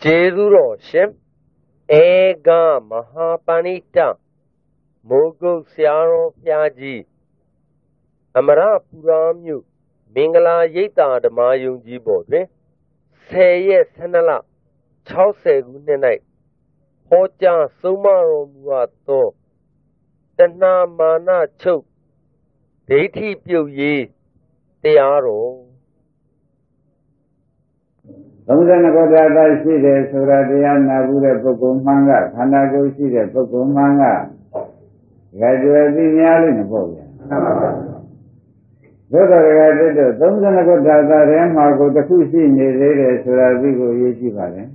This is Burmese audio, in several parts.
ကျေးဇူးတော်ရှင်ဧကမဟာပဏိတမိုးကုတ်ဆရာတော်ဘုရားကြီးအမရပူရာမြို့မင်္ဂလာရိပ်သာဓမ္မယုံကြီးပေါ်တွင်10 ရက် 12 လ 60 ခုနှစ်၌ဟောကြားဆုံးမတော်မူသောတဏှာမာနချုပ်ဒိဋ္ဌိပြုတ်ရေးတရားတော် 32ခုဓာတ်ရှိတယ်ဆိုတာတရားနာဘူးတဲ့ပုဂ္ဂိုလ်မှန်ကခန္ဓာကိုယ်ရှိတဲ့ပုဂ္ဂိုလ်မှန်ကကြွယ်ပြီးများလိမ့်မပေါ့ဗျာသို့တော်ကတည်းက32ခုဓာတ်ထဲမှာကိုတစ်ခုရှိနေသေးတယ်ဆိုတာဒီကိုရေးကြည့်ပါလေ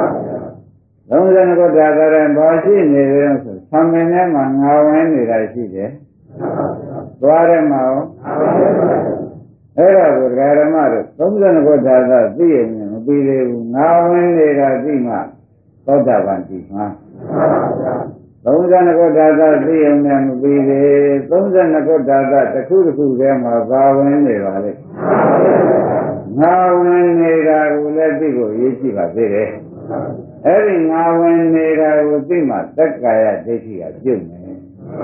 32ခုဓာတ်ထဲဘာရှိနေလဲဆိုသံမင်းထဲမှာငါဝင်နေတာရှိတယ်သွားထဲမှာရောအဲ့ဒါကိုဓမ္မတို့32ခုဓာတ်သိရင်မပြီးသေးဘူးငါဝင်နေတာသိမှသောတာပန်သိမှာ32ခုဓာတ်သိရင်လည်းမပြီးသေး32ခုဓာတ်တစ်ခုတစ်ခုထဲမှာဘာဝင်နေပါလဲငါဝင်နေတာကိုလည်းသိဖို့ရည်ရှိပါသေးတယ်အဲ့ဒီငါဝင်နေတာကိုသိမှတက္ကာယဒိဋ္ဌိကပြုတ်မယ်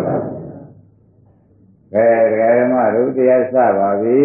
ဓမ္မတို့တရားစပါပြီ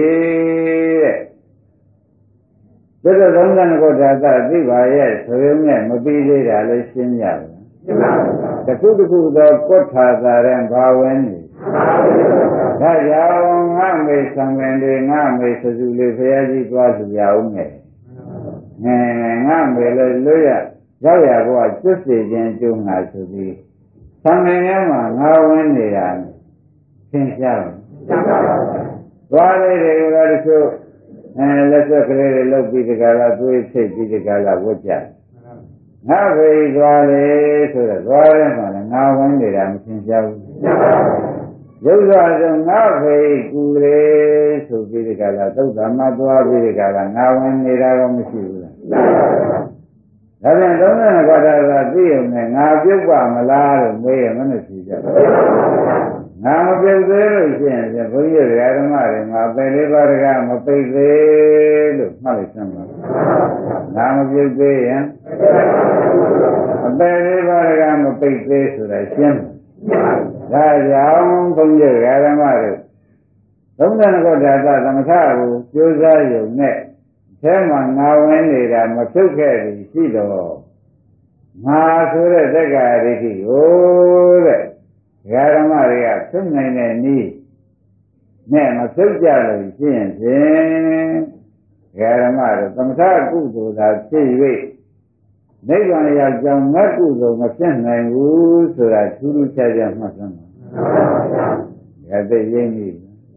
တဲ့ဒါတော့32ခုဓာတ်သိပါရဲ့ဆိုရုံနဲ့မပြီးသေးတာလည်းရှင်းကြပါတစ်ခုတစ်ခုသောကုဋ္ဌာသာရင်ဘာဝင်နေဒါကြောင့်ငါမေသံဃင်တွေငါမေစစုလေးဘုရားကြီးသွားစုရအောင်နဲ့ငါမေလည်းလွတ်ရရောက်ရကောကျွတ်စေခြင်းကျုံးငါဆိုပြီးသံဃင်ထဲမှာငါဝင်နေတာသင်ရှားတယ်သွားလေးတွေကတချို့လက်ဆွဲကလေးတွေလုပ်ပြီးဒီကလာသွေးထိပ်ပြီးဒီကလာဝတ်ကြငါဖေးသွားလေဆိုတော့သွားရဲမှာလည်းငါဝင်နေတာမသင်ရှားဘူးရုပ်စွာဆိုငါဖေးကူလေဆိုပြီးဒီကလာသုတ်သမသွားပြီးဒီကလာငါဝင်နေတာတော့မရှိဘူးလားဒါပြန်32ခုဓာတ်သိရုံနဲ့ငါပြုတ်ပါမလားလို့မေးရမနဲ့ဖြေကြငါမပြုတ်သေးလို့ရှိရင်ဘုန်းကြီးဓမ္မတွေငါပယ်လေးပါးတကမပိတ်သေးလို့မှတ်လိုက်စမ်းပါငါမပြုတ်သေးရင်အပယ်လေးပါးတကမပိတ်သေးဆိုတာရှင်းဒါကြောင့်ဘုန်းကြီးဓမ္မတွေ32ခုဓာတ်သမထကိုကြိုးစားရုံနဲ့အဲမှာငါဝင်နေတာမဖြုတ်ခဲ့ပြီရှိတော့ငါဆိုတဲ့သက္ကာဒိဋ္ဌိကိုတဲ့ဓမ္မတွေကဖြုတ်နိုင်တဲ့နည်းနဲ့မဖြုတ်ကြလို့ရှိရင်ဖြင့်ဓမ္မတွေသမထကုသိုလ်သာဖြစ်၍နိဗ္ဗာန်ရောက်ကြောင်းငတ်ကုသိုလ်မဖြစ်နိုင်ဘူးဆိုတာထူးထူးခြားခြားမှတ်သမ်းပါဒါသိရင်းပြီ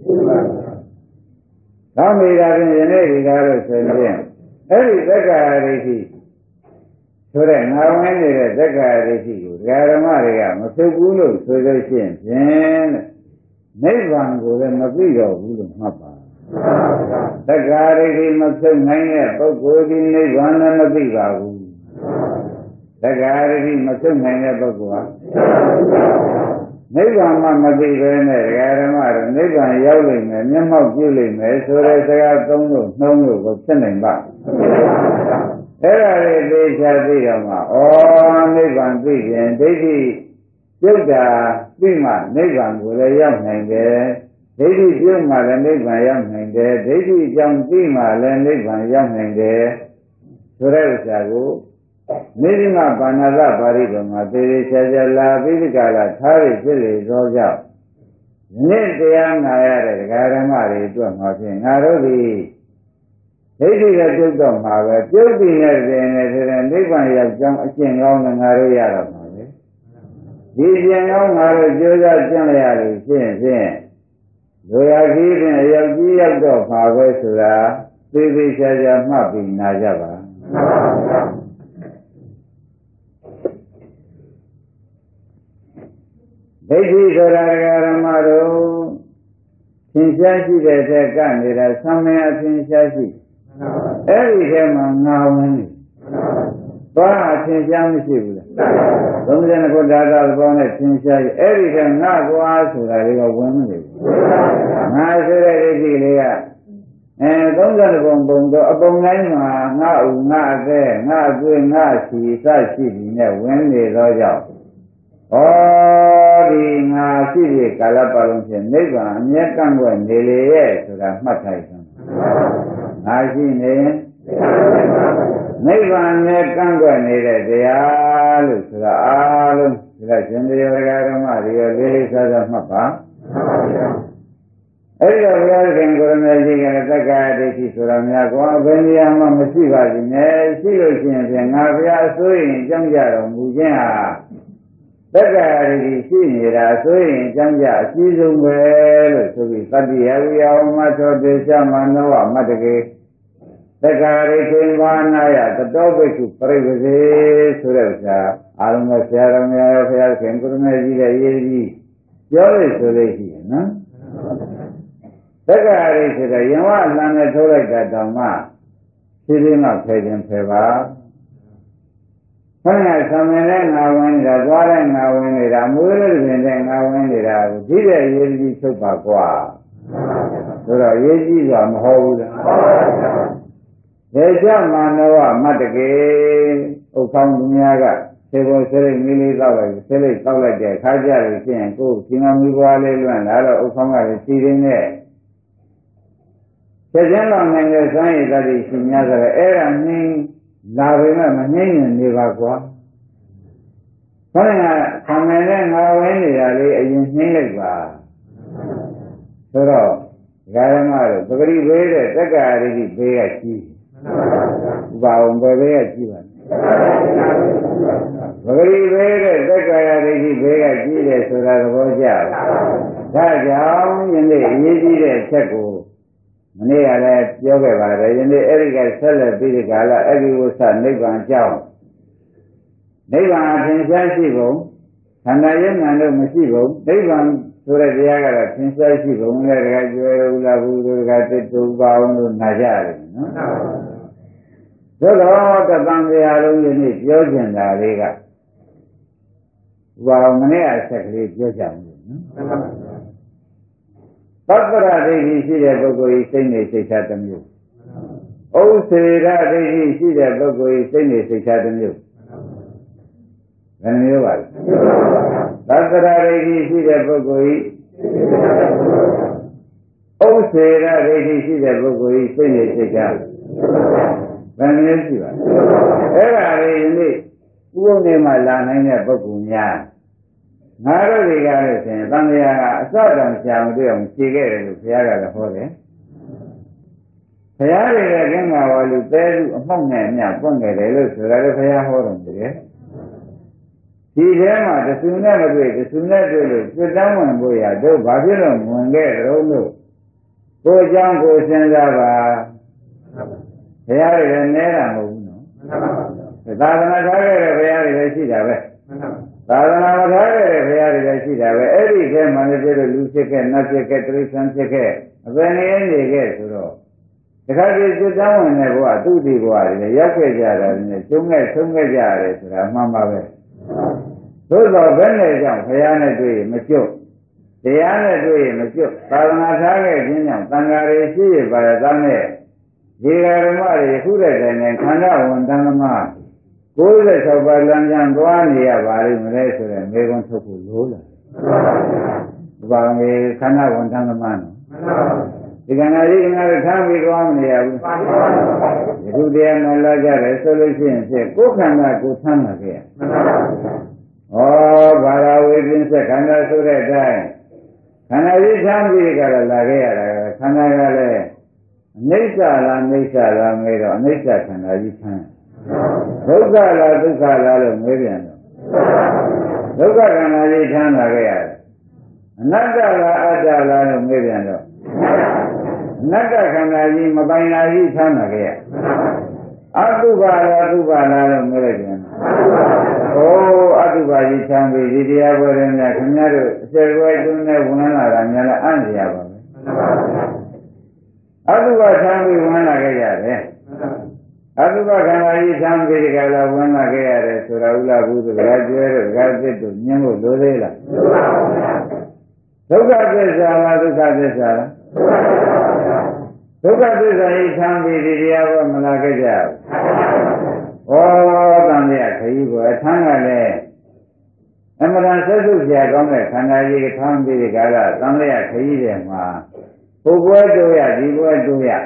သောမိတာဖြင့်ယနေ့ဒီကားလို့ဆိုရင်အဲ့ဒီသက္ကာဒိဋ္ဌိဆိုတဲ့ငါဝင်နေတဲ့သက္ကာဒိဋ္ဌိကိုဓမ္မတွေကမဖြုတ်ဘူးလို့ဆိုလို့ရှိရင်ဖြင့်နိဗ္ဗာန်ကိုလည်းမသိတော့ဘူးလို့မှတ်ပါသက္ကာဒိဋ္ဌိမဖြုတ်နိုင်တဲ့ပုဂ္ဂိုလ်ဒီနိဗ္ဗာန်လည်းမသိပါဘူးသက္ကာဒိဋ္ဌိမဖြုတ်နိုင်တဲ့ပုဂ္ဂိုလ်ဟာနိဗ္ဗာန်မှမသိဘဲနဲ့ဓမ္မတွေနိဗ္ဗာန်ရောက်လိမ့်မယ်မျက်မှောက်ပြုလိမ့်မယ်ဆိုတဲ့စကားသုံးလို့နှုံးလို့ကိုဖြစ်နိုင်ပါအဲ့ဒါလေးသိချာသိရမှာဩနိဗ္ဗာန်သိရင်ဒိဋ္ဌိပြုတ်တာသိမှနိဗ္ဗာန်ကိုလည်းရောက်နိုင်တယ်ဒိဋ္ဌိပြုတ်မှလည်းနိဗ္ဗာန်ရောက်နိုင်တယ်ဒိဋ္ဌိကြောင့်သိမှလည်းနိဗ္ဗာန်ရောက်နိုင်တယ်ဆိုတဲ့ဥစ္စာကိုနိဗ္ဗာန်ပါဏာသပါဠိတော်မှာသေသေးချာချာလာပြီးဒီကလာထားရဖြစ်လေသောကြောင့်နေ့တရားနာရတဲ့ဓမ္မတွေအတွက်မှာဖြင့်ငါတို့ဒီဒိဋ္ဌိကပြုတ်တော့မှာပဲပြုတ်ပြီးနေတဲ့နိဗ္ဗာန်ရောက်ကြောင်းအကျင့်ကောင်းနဲ့ငါတို့ရတော့မှာပဲဒီကျင့်ကောင်းငါတို့ကြိုးစားကျင့်ရလို့ဖြင့်လူရကြီးဖြင့်အရောက်ကြီးရောက်တော့မှာပဲဆိုတာသေသေးချာချာမှတ်ပြီးနာကြပါဒိဋ္ဌိဆိုတာဓမ္မတို့သင်ရှားရှိတဲ့တက်ကနေတာသံဃာအသင်ရှားရှိအဲ့ဒီထဲမှာငါဝင်နေဘာအသင်ရှားမရှိဘူးလား32ခုဓာတ်သဘောနဲ့သင်ရှားရှိအဲ့ဒီထဲငါကွာဆိုတာတွေကဝင်နေဘူးငါဆိုတဲ့ဒိဋ္ဌိလေးက 30ပုံပုံတော့အပုံတိုင်းမှာငါဥငါအသက်ငါအသွေးငါအစီစရှိပြီးနဲ့ဝင်နေသောကြောင့်ဩဒီငါရှိတဲ့ကာလပတ်လုံးဖြင့်နိဗ္ဗာန်အမြဲတမ်းွယ်နေလေရဲ့ဆိုတာမှတ်ထားရအောင်ငါရှိနေနိဗ္ဗာန်အမြဲတမ်းွယ်နေတဲ့တရားလို့ဆိုတာအားလုံးဒါရှင်တရားဓမ္မတွေရောလေးလေးစားစားမှတ်ပါအဲ့တော့ဘုရားရှင်ကိုရမေကြီးကလည်းသက္ကာဒိဋ္ဌိဆိုတာများကွာဘယ်နေရာမှမရှိပါဘူးနဲ့ရှိလို့ရှိရင်ဖြင့်ငါဘုရားဆိုရင်ကြောင်းကြတော်မူခြင်းဟာသက္ကာဒိဋ္ဌိရှိနေတာဆိုရင်ကြောင်းကြအရှိဆုံးပဲလို့ဆိုပြီးသတ္တိယဝိယဝမသောတေရှမနောဝမတ္တကေသက္ကာဒိဋ္ဌိဘာနာယတတောဘိက္ခုပရိပစေဆိုတဲ့ဥစ္စာအာရုံနဲ့ဆရာတော်များရောဘုရားရှင်ကိုရမေကြီးရဲ့ရေးကြီးပြောလို့ဆိုလို့ရှိရင်နော်သက္ကာရိဆိုတဲ့ယင်ဝအလံနဲ့ထိုးလိုက်တာတောင်မှဖြည်းဖြည်းမှဖယ်ခြင်းဖယ်ပါခဏဆံမင်းနဲ့ငါဝင်နေတာသွားတဲ့ငါဝင်နေတာမွေးလို့ပြင်တဲ့ငါဝင်နေတာကိုဒီတဲ့ရေးကြီးချုပ်ပါကွာဆိုတော့ရေးကြီးဆိုတာမဟုတ်ဘူးလားဒေချမာနဝမတ္တကေဥပ္ပောင်းသူများကဆေဘောဆေလိမီလေးတောက်လိုက်ဆေလိတောက်လိုက်တဲ့ခါကြလို့ဖြစ်ရင်ကိုယ်ရှင်မမီဘွားလေးလွန့်လာတော့ဥပ္ပောင်းကလည်းစီရင်းနဲ့ဆက်ကျန်းတော်နိုင်တဲ့စွမ်းရည်တတ်ရှိများဆိုတော့အဲ့ဒါနှင်းလာပေမဲ့မနှင်းရင်နေပါကွာခေါင်းကခံနေတဲ့ငါဝင်နေတာလေးအရင်နှင်းလိုက်ပါဆိုတော့ဓမ္မတို့ပဂရိဘေးတဲ့တက္ကရာတိဘေးကကြီးဥပါဝံဘေးကကြီးပါပဂရိဘေးတဲ့တက္ကရာတိဘေးကကြီးတယ်ဆိုတာသဘောကျဒါကြောင့်ယနေ့အရေးကြီးတဲ့အချက်ကိုမနေ့ကလည်းပြောခဲ့ပါတယ်ယနေ့အဲ့ဒီကဆက်လက်ပြီးဒီကာလအဘိဝုသနိဗ္ဗာန်ကြောင်းနိဗ္ဗာန်အထင်ရှားရှိပုံခန္ဓာယုံနာတို့မရှိပုံနိဗ္ဗာန်ဆိုတဲ့တရားကတော့ထင်ရှားရှိပုံနဲ့တကယ်ကျွဲဥလာဘူးတို့ကတစ်တူပါအောင်လို့နာကြတယ်နော်သို့တော့တပံတရားလုံးယနေ့ပြောကျင်တာလေးကဘာမနေ့အဆက်ကလေးပြောကြမယ်နော်သတ္တရဒိဋ္ဌိရှိတဲ့ပုဂ္ဂိုလ်ဤစိတ်နေစိတ်ထားတစ်မျိုးဥစေရဒိဋ္ဌိရှိတဲ့ပုဂ္ဂိုလ်ဤစိတ်နေစိတ်ထားတစ်မျိုးဘယ်မျိုးပါလဲသတ္တရဒိဋ္ဌိရှိတဲ့ပုဂ္ဂိုလ်ဤဥစေရဒိဋ္ဌိရှိတဲ့ပုဂ္ဂိုလ်ဤစိတ်နေစိတ်ထားဘယ်မျိုးရှိပါလဲအဲ့ဒါလေးဒီနေ့ဥပုံထဲမှာလာနိုင်တဲ့ပုဂ္ဂိုလ်များငါတို့တွေကလည်းဆိုရင်သံဃာကအစတန်ဆရာမတွေ့အောင်ဖြေခဲ့တယ်လို့ဘုရားကလည်းဟောတယ်ဘုရားတွေကကင်းမှာဝါလူသဲလူအမောက်နဲ့အမျှပွင့်ခဲ့တယ်လို့ဆိုတာလည်းဘုရားဟောတော်မူတယ်ဒီထဲမှာတဆူနဲ့မတွေ့တဆူနဲ့တွေ့လို့ပြတ်တမ်းဝင်ဖို့ရတို့ဘာဖြစ်လို့ဝင်ခဲ့ကြုံလို့ကိုယ်ကြောင့်ကိုယ်စဉ်းစားပါဘုရားတွေလည်းနဲတာမဟုတ်ဘူးနော်သာသနာထားခဲ့တဲ့ဘုရားတွေလည်းရှိတာပဲသာသနာမထားခဲ့တဲ့ဘုရားတွေလည်းရှိတာပဲအဲ့ဒီထဲမှာလည်းပြည့်လို့လူဖြစ်ခဲ့နတ်ဖြစ်ခဲ့တိရစ္ဆာန်ဖြစ်ခဲ့အပင်နေနေခဲ့ဆိုတော့တခါတည်းစိတ်တောင်းဝင်တဲ့ဘဝသူ့ဒီဘဝတွေလည်းရောက်ခဲ့ကြတာနဲ့ကျုံးခဲ့ဆုံးခဲ့ကြရတယ်ဆိုတာမှန်ပါပဲသို့တော်ဘယ်နဲ့ကြောင့်ဘုရားနဲ့တွေ့ရင်မကျွတ်တရားနဲ့တွေ့ရင်မကျွတ်သာသနာထားခဲ့ခြင်းကြောင့်တန်ဃာတွေရှိရပါရဲ့သားနဲ့ဒီဃာရမတွေခုတဲ့တိုင်နဲ့ခန္ဓာဝန်တန်သမား96ပါးလမ်းကြံသွားနေရပါလိမ့်မလဲဆိုတဲ့မေခွန်းထုတ်ဖို့လိုလားဒီပါမေခန္ဓာဝန်တန်သမားနော်ဒီကနေ့ဒီငါတို့ထားပြီးသွားမနေရဘူးဒီခုတည်းနဲ့လာကြတယ်ဆိုလို့ရှိရင်ဖြင့်ကိုယ်ခန္ဓာကိုဆမ်းလာခဲ့ရဩဘာသာဝေပင်းဆက်ခန္ဓာဆိုတဲ့အတိုင်းခန္ဓာကြီးဆမ်းပြီးကြတော့လာခဲ့ရတာခန္ဓာကလည်းအနိစ္စလားအနိစ္စလားမေးတော့အနိစ္စခန္ဓာကြီးဆမ်းဒုက္ခလားဒုက္ခလားလို့မေးပြန်တော့ဒုက္ခခန္ဓာကြီးဆမ်းလာခဲ့ရတယ်အနတ္တလားအတ္တလားလို့မေးပြန်တော့အနတ္တခန္ဓာကြီးမပိုင်လာကြီးဆမ်းလာခဲ့ရအတုပါလားအတုပါလားလို့မေးလိုက်ပြန်ဩအတုပါကြီးဆမ်းပြီးဒီတရားပွဲတွေနဲ့ခင်ဗျားတို့အစယ်ပွဲတွင်းနဲ့ဝင်လာတာများလည်းအံ့ရပါပဲအတုပါဆမ်းပြီးဝင်လာခဲ့ရတယ်အတုပခန္ဓာကြီးသံဃိကလာဝင်လာခဲ့ရတယ်ဆိုတာဥလာဘူးတို့ကကျွဲတို့ကသစ်တို့ညင်းဖို့လိုသေးလားဒုက္ခသစ္စာလားဒုက္ခသစ္စာလားဒဒုက္ခသစ္စာကြီးခံပြီးဒီတရားကိုမလာခဲ့ကြဘူး။ဩတန်မြတ်ခရီးကိုအထမ်းကလည်းအမှန်တန်ဆက်စုပ်ကြကောင်းတဲ့ခန္ဓာကြီးခံပြီးဒီကရတန်မြတ်ခရီးတွေမှာဘုဘွဲတို့ရဒီဘွဲတို့ရ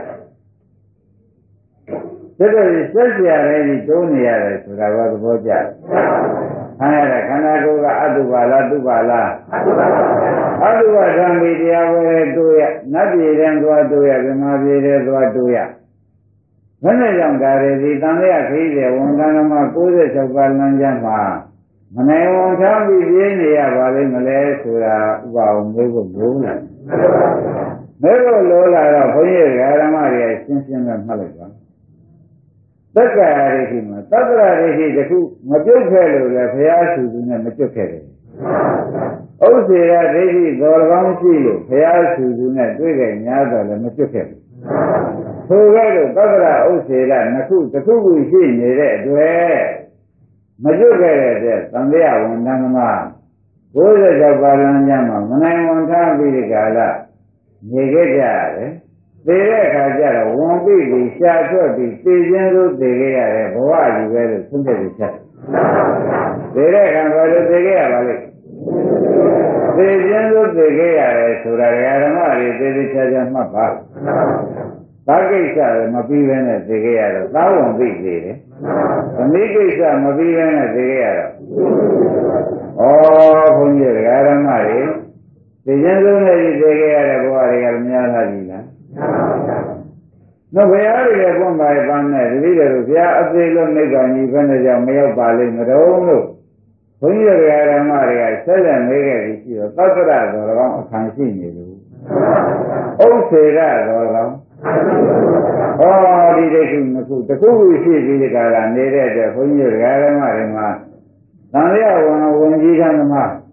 ဒါတော့ဆက်ကြရတယ်ဒီတိုးနေရတယ်ဆိုတာကသဘောကျ။ခံရတဲ့ခန္ဓာကိုယ်ကအတုပါလားတုပါလားအတုပါပါအတုပါဓမ္မိတရားဝဲတို့ရနတ်ပြည်တဲ့သွားတို့ရဗမာပြည်တဲ့သွားတို့ရဘယ်နဲ့ကြောင့်ဒါတွေဒီတန်လျာခရီးတဲ့ဝန်ကံဓမ္မ96ပါးလမ်းကျမ်းမှာမနိုင်ဝန်ထားပြီးပြင်းနေရပါလိမ့်မလဲဆိုတာဥပအောင်မျိုးကိုလိုးလာမျိုးကိုလိုးလာတော့ဘုန်းကြီးဓမ္မတွေရှင်းရှင်းနဲ့မှတ်လိုက်ပါသက္ကာရဒိဋ္ဌိမှာသတ္တရဒိဋ္ဌိတခုမပြုတ်ခဲ့လို့လည်းဘုရားသူသူနဲ့မကျွတ်ခဲ့တယ်။ဥစ္စေရဒိဋ္ဌိတော်ကောင်းရှိလို့ဘုရားသူသူနဲ့တွေ့ကြများတော့လည်းမကျွတ်ခဲ့ဘူး။ထိုကဲ့သို့သတ္တရဥစ္စေရနှစ်ခုတစ်ခုခုရှိနေတဲ့အတွက်မကျွတ်ခဲ့တဲ့အတွက်သံဃာဝန်တန်ကမ96ပါးလမ်းကျမ်းမှာမနိုင်ဝန်ထားပြီးဒီကာလနေခဲ့ကြရတယ်။သေတဲ့အခါကျတော့ဝန်ပိပြီးရှားထွက်ပြီးသိခြင်းသို့သိခဲ့ရတယ်ဘဝကြီးပဲလို့သုံးသပ်ပြီးချက်သေတဲ့အခါဘာလို့သိခဲ့ရပါလဲသိခြင်းသို့သိခဲ့ရတယ်ဆိုတာဓမ္မတွေသိသိချာချာမှတ်ပါသာကိစ္စလည်းမပြီးဘဲနဲ့သိခဲ့ရတော့သာဝန်ပိသိတယ်သမီးကိစ္စမပြီးဘဲနဲ့သိခဲ့ရတော့ဩဘုန်းကြီးဓမ္မတွေသိခြင်းသို့နဲ့သိခဲ့ရတဲ့ဘဝတွေကများလာပြီလားနော်ဘုရားရဲ့ဘုံပါပန်းနဲ့တတိယတို့ဘုရားအသေးလို့နိဗ္ဗာန်ကြီးဘယ်နဲ့ကြောင့်မရောက်ပါလိမ့်မတော်လို့ဘုန်းကြီးတို့ဓမ္မတွေကဆက်လက်နေခဲ့ပြီးရှိတော့သတ္တရတော်ကောင်းအခါရှိနေလို့ဥစ္စေရတော်ကောင်းဟောဒီတစ်ခုနှစ်ခုတစ်ခုခုရှိပြီးဒီကလာနေတဲ့အတွက်ဘုန်းကြီးတို့ဓမ္မတွေမှာသံဃာဝန်ကြီးဓမ္မ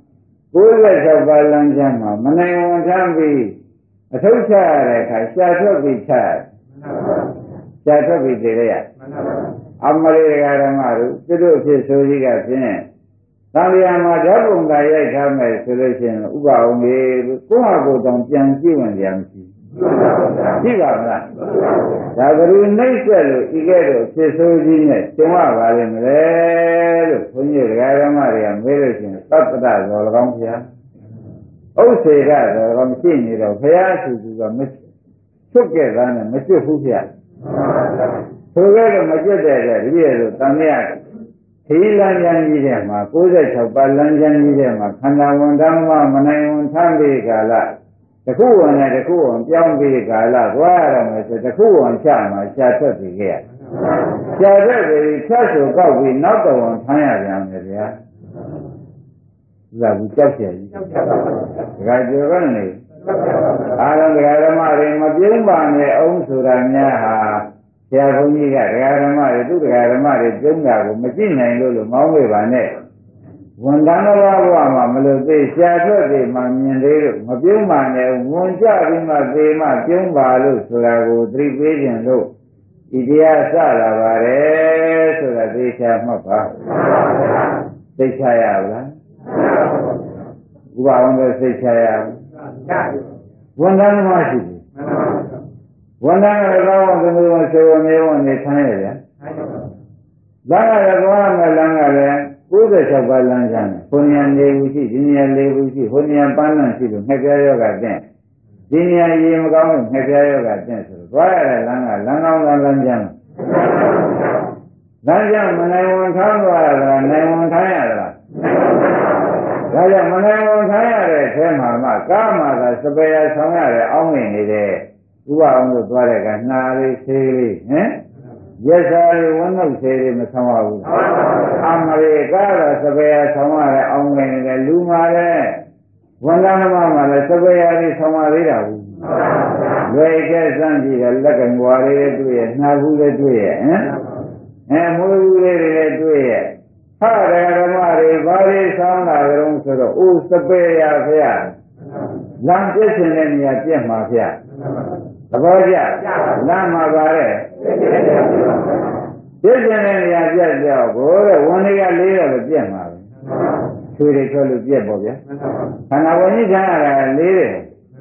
96ပါးလမ်းကျမ်းမှာမနိုင်ဝန်ထမ်းပြီးအထုတ်ချရတဲ့အခါရှားထွက်ပြီးချရှားထွက်ပြီးသိရအမရိဒကာဓမ္မတို့သူတို့ဖြစ်ဆိုကြီးကဖြင့်သံဃာမှာဓာတ်ပုံကရိုက်ထားမယ်ဆိုလို့ရှိရင်ဥပအောင်ကြီးကိုယ့်ဟာကိုယ်တောင်ပြန်ကြည့်ဝင်ကြမရှိရှိပါမလားဒါကလေးနှိမ့်ဆက်လို့ဤကဲ့သို့ဖြစ်ဆိုကြီးနဲ့သင်ရပါလိမ့်မလဲလို့ဘုန်းကြီးဓမ္မတွေကမေးလို့ရှိရင်သတ္တရတော်၎င်းဗျာဥစ္စေရတော်ကမရှိနေတော့ဘုရားရှိသူကမချွတ်ခဲ့တာနဲ့မချွတ်ဘူးဗျာဆိုကြတော့မချွတ်တဲ့အတွက်ဒီလိုဆိုတန်မြတ်ခီးလမ်းကျမ်းကြီးထဲမှာ96ပါးလမ်းကျမ်းကြီးထဲမှာခန္ဓာဝန်ဓမ္မမနိုင်ဝန်ထမ်းပြီးကာလတခုဝန်နဲ့တခုဝန်ပြောင်းပြီးကာလသွားရမယ်ဆိုတခုဝန်ချမှာရှားထွက်ပြီးခဲ့ရရှားထွက်ပြီးဖြတ်ဆိုကောက်ပြီးနောက်တော်ဝန်ထမ်းရပြန်မယ်ဗျာလာဘူးကြောက်เสียကြီးဒါကြကြော်ကနေအာရုံဓမ္မတွေမပြုံးပါနဲ့အောင်ဆိုတာများဟာဆရာဘုန်းကြီးကဓမ္မတွေသူဓမ္မတွေပြုံးတာကိုမကြည့်နိုင်လို့မောင်းဝေပါနဲ့ဝန်တန်တော်ဘဝမှာမလို့သိရှားထွက်သေးမှမြင်သေးလို့မပြုံးပါနဲ့ဝန်ကြပြီးမှသေမှပြုံးပါလို့ဆိုတာကိုသတိပေးခြင်းလို့ဒီတရားစလာပါတယ်ဆိုတာသိချာမှတ်ပါသိချာရပါလားဥပအောင်တဲ့စိတ်ချရဝန်တန်းမရှိဘူးဝန်တန်းကတော့သမီးဝန်ဆိုးမေဝန်နေထိုင်ရဗျာလမ်းကလည်းသွားမယ်လမ်းကလည်း96ပါးလမ်းကျမ်းဘုညာ၄ခုရှိဒီညာ၄ခုရှိဘုညာပန်းလန့်ရှိလို့ငှက်ပြားယောဂတဲ့ဒီညာရေမကောင်းလို့ငှက်ပြားယောဂတဲ့ဆိုတော့သွားရတဲ့လမ်းကလမ်းကောင်းလမ်းကျမ်းလမ်းကျမ်းမနိုင်ဝန်ထားသွားရတာနိုင်ဝန်ထားရတာဒါကြောင့်မနိုင်ဝန်ထားရတဲ့အထဲမှာကာမသာစပယ်ရဆောင်ရတဲ့အောင်းနေနေတဲ့ဥပအောင်လို့သွားတဲ့ကနှာလေးဆေးလေးဟမ်ရက်စားလေးဝန်းနှုတ်ဆေးလေးမဆောင်ရဘူးအမရေကားသာစပယ်ရဆောင်ရတဲ့အောင်းနေနေတဲ့လူမာတဲ့ဝန်တန်းမမှာလည်းစပယ်ရလေးဆောင်ရသေးတာဘူးလွယ်ကျစမ်းကြည့်တယ်လက်ကင်ွားလေးတွေ့ရနှာဘူးလေးတွေ့ရဟမ်မွေးဘူးလေးတွေတွေ့ရဟာဓမ္မတွေဘာတွေဆောင်းလာကြုံဆိုတော့အိုးစပယ်ရဖျားလမ်းပြည့်စင်တဲ့နေရာပြည့်မှာဖျားသဘောကျလမ်းမှာပါတဲ့ပြည့်စင်တဲ့နေရာပြည့်ကြောက်ကိုတဲ့ဝန်တွေကလေးတော့ပြည့်မှာပဲချွေတွေထွက်လို့ပြည့်ပေါ့ဗျာခန္ဓာဝင်ကြီးခံရတာလေးတယ်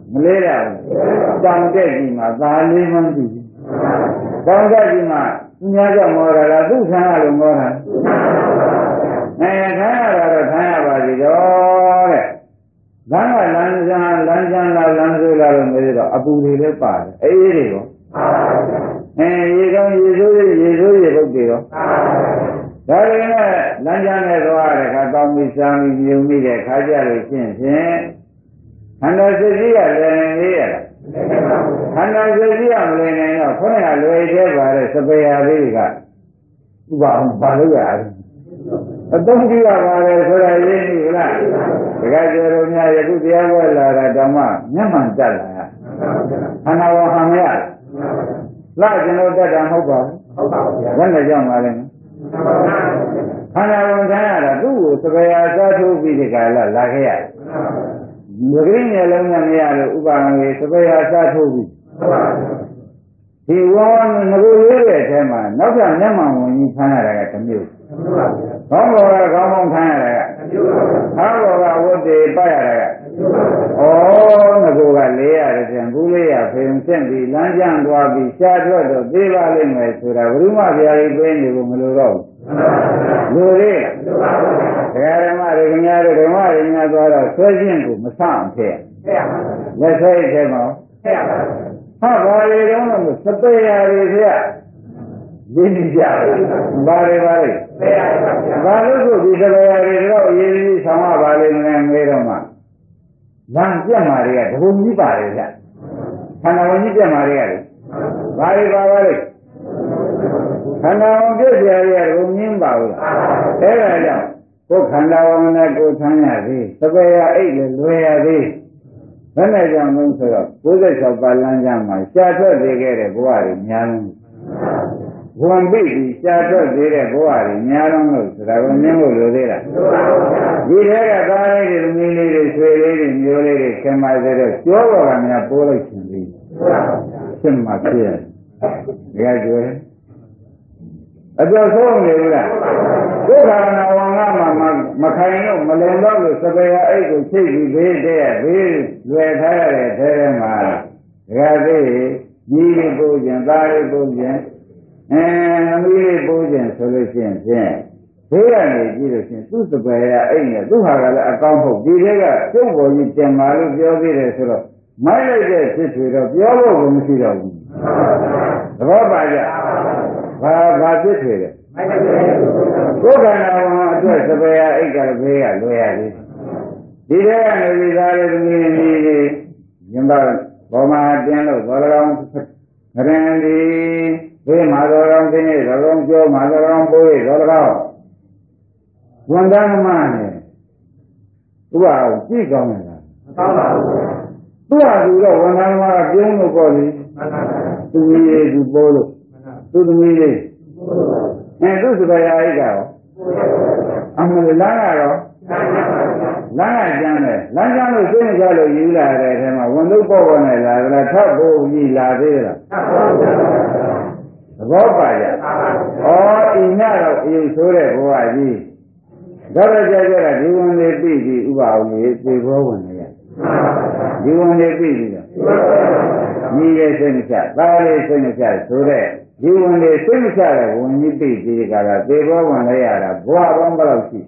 မလေးတာတောင်တက်ကြီးမှာသာလေးမှန်းပြီတောင်တက်ကြီးမှာညာကြောင့်မောတာလားသူ့ဆန်းရလို့မောတာနိုင်ခံရတာတော့ခံရပါစီတော့တဲ့လမ်းကလမ်းချမ်းလားလမ်းဆိုးလားလို့မေးတော့အပူတွေလည်းပါတယ်အေးတွေရောရေကောင်းရေဆိုးရေပုတ်တွေရောဒါတွေနဲ့လမ်းချမ်းနဲ့သွားတဲ့အခါတောင်းပြီးစားပြီးမြုံမိတဲ့ခါကြလို့ဖြင့်ခန္ဓာစိတ်ကြီးကလည်းနေရလားခန္ဓာစိတ်ကြီးကမလည်နိုင်တော့ခေါင်းကလွယ်သေးပါတဲ့စပယ်ယာလေးကဥပအောင်ပါလို့ရတယ်အတုံးကြီးကပါလေဆိုတာရင်းပြီလားတခါကျတော့များယခုတရားပွဲလာတာဓမ္မမျက်မှန်တက်လာခန္ဓာဝဟံမရလားကျွန်တော်တက်တာမဟုတ်ပါဘူးဘယ်နဲ့ကြောင့်ပါလဲခန္ဓာဝန်ခံရတာသူ့ကိုစပယ်ယာစားထိုးပြီးဒီကလာခဲ့ရတယ်မဂရိမျက်လုံးနဲ့မရလို့ဥပါံကြီးစပယ်ယာစားထိုးပြီးဒီဝါငကိုလေးတဲ့အထဲမှာနောက်ထပ်မျက်မှန်ဝင်ကြီးခံရတာကတစ်မျိုးခေါင်းပေါ်ကခေါင်းပေါင်းခံရတာကအားပေါ်ကဝတ်တွေပတ်ရတာကငကိုကလေးရတယ်ပြန်ဘူးလေးရဖေုံဆင့်ပြီးလမ်းကျမ်းသွားပြီးရှားထွက်တော့သေးပါလိမ့်မယ်ဆိုတာဘုရုမဗျာကြီးပေးနေဖို့မလိုတော့ဘူးလူလေးတရားဓမ္မတွေခင်ဗျားတို့ဓမ္မတွေညာသွားတော့ဆွဲခြင်းကိုမဆန့်ဖြစ်လက်ဆွဲထဲမှာဟာဘာတွေတော့စပယ်ယာတွေဖျက်ရင်းနေကြဘာတွေဘာလို့ဆိုဒီစပယ်ယာတွေတော့အရေးကြီးဆောင်ရပါလိမ့်မယ်မေးတော့မှလမ်းပြတ်မာတွေကတဘုံကြီးပါတယ်ဗျခန္ဓာဝင်ကြီးပြတ်မာတွေကလေဘာတွေပါလဲခန္ဓာဝင်ပြည့်စရာတွေကတဘုံမြင်းပါဘူးလားအဲဒါကြောင့်ကိုယ်ခန္ဓာဝင်နဲ့ကိုယ်ထမ်းရသေးစပယ်ယာအိတ်လည်းလွယ်ရသေးဘယ်နဲ့ကြောင့်လဲဆိုတော့96ပါးလမ်းကြမှာရှားထွက်သေးခဲ့တဲ့ဘဝတွေများလုံးဝန်ပိပြီးရှားထွက်သေးတဲ့ဘဝတွေများလုံးလို့ဆိုတာကိုနင်းဖို့လိုသေးလားဒီထဲကသားလေးတွေသမီးလေးတွေဆွေလေးတွေမျိုးလေးတွေခင်ပါစေတော့ကြောပေါ်ကများပိုးလိုက်ရှင်ပြီးရှင်းမှဖြစ်ရတယ်ဒီကကျွဲအကျော်ဆုံးနေဘူးလားဒုက္ခနာဝံကမခိုင်လို့မလုံတော့လို့စပယ်ယာအိတ်ကိုချိတ်ပြီးဘေးတဲ့ဘေးလွယ်ထားရတဲ့ထဲထဲမှာဒကာသေးကြီးလေးပိုးခြင်းသားလေးပိုးခြင်းသမီးလေးပိုးခြင်းဆိုလို့ရှိရင်ဖြင့်ဘေးကနေကြည့်လို့ရှိရင်သူ့စပယ်ယာအိတ်နဲ့သူ့ဟာကလည်းအကောင်းဖို့ဒီထဲကကျုပ်ပေါ်ကြီးတင်ပါလို့ပြောသေးတယ်ဆိုတော့မိုက်လိုက်တဲ့ဖြစ်တွေတော့ပြောဖို့ကိုမရှိတော့ဘူးသဘောပါကြဘာဖြစ်တွေလဲကိုယ်ခန္ဓာဝန်အတွက်စပယ်ယာအိတ်ကလည်းဘေးကလွယ်ရသေးဒီထဲကနေဒီသားလေးသမီးလေးရင်ပါဘောမှာတင်းလို့ဘော၎င်းငရင်ဒီဘေးမှာဘော၎င်းတင်းနေဘော၎င်းကျော်မှာဘော၎င်းပိုးရဘော၎င်းဝန်တန်းမနဲ့ဥပအောင်ကြည့်ကောင်းတယ်လားမကောင်းပါဘူးသူ့ဟာသူတော့ဝန်တန်းမကပြုံးလို့ပေါ့လေသူကြီးလေးသူပိုးလို့သူသမီးလေးသူစပယ်ယာအိတ်ကရောအမှန်လားကတော့လမ်းကကျမ်းတယ်လမ်းကျမ်းလို့စိတ်မကြလို့ယူလာတဲ့အဲမှာဝန်လို့ပေါ့ပေါ်နေလာတယ်ထပ်ဖို့ကြီးလာသေးလားသဘောပါကြဤညတော့အယူဆိုးတဲ့ဘဝကြီးတော့ကြကြတာဒီဝန်လေးပြီးပြီးဥပအောင်ကြီးပြေဘောဝင်နေရဒီဝန်လေးပြီးပြီးတော့ညီရဲ့စိတ်မချသားလေးစိတ်မချဆိုတဲ့ဒီဝန်လေးစိတ်မချတဲ့ဝန်ကြီးပြီးပြီးကလာပြေဘောဝင်လဲရတာဘဝပေါင်းဘယ်လောက်ရှိ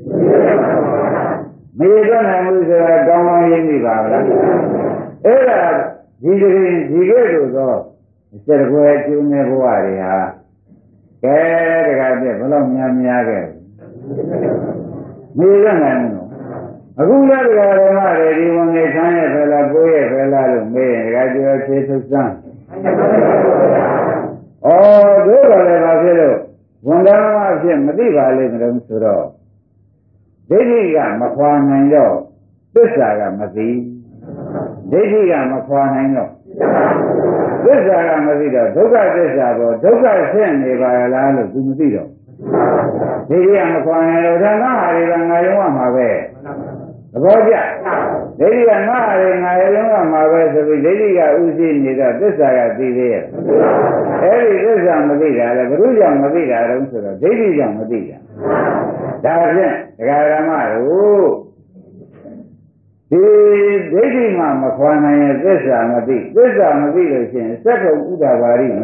မေရနိုင်မှုဆိုတာကောင်းကောင်းရင်းပြီပါလားအဲ့ဒါဒီကဲ့သို့သောစက်ကွယ်ကျိုးနေဘဝတွေဟာကဲတခါပြဘယ်လောက်များခဲ့မေရနိုင်မှုအခုလည်းတရားဓမ္မတွေဒီဝန်ကြီးဆန်းရဲ့ဖလားကိုရဲ့ဖလားလို့မေးရင်တခါကျော်ဖြေထုတ်စမ်းတို့ကလည်းဘာဖြစ်လို့ဝန်ဓမ္မအဖြစ်မသိပါလိမ့်မလို့ဆိုတော့ဒိဋ္ဌိကမခွာနိုင်တော့သစ္စာကမသိဒိဋ္ဌိကမခွာနိုင်တော့သစ္စာကမသိတော့ဒုက္ခသစ္စာပေါ်ဒုက္ခဖြစ်နေပါလားလို့သူမသိတော့ဒိဋ္ဌိကမခွာနိုင်တော့ဒါငါဟာတွေကငါရုံးမှာပဲသဘောကျဒိဋ္ဌိကငါဟာတွေငါရုံးမှာပဲဆိုပြီးဒိဋ္ဌိကဥသိနေတော့သစ္စာကသိသေးရဲ့အဲ့ဒီသစ္စာမသိတာလေဘုရုကြောင့်မသိတာတုံးဆိုတော့ဒိဋ္ဌိကြောင့်မသိတာဒါဖြင့်ဒကာဓမ္မတို့ဒီဒိဋ္ဌိမှမခွာနိုင်ရဲ့သစ္စာမသိလို့ရှိရင်သက္ကုံဥဒ္ဒဘာရိမ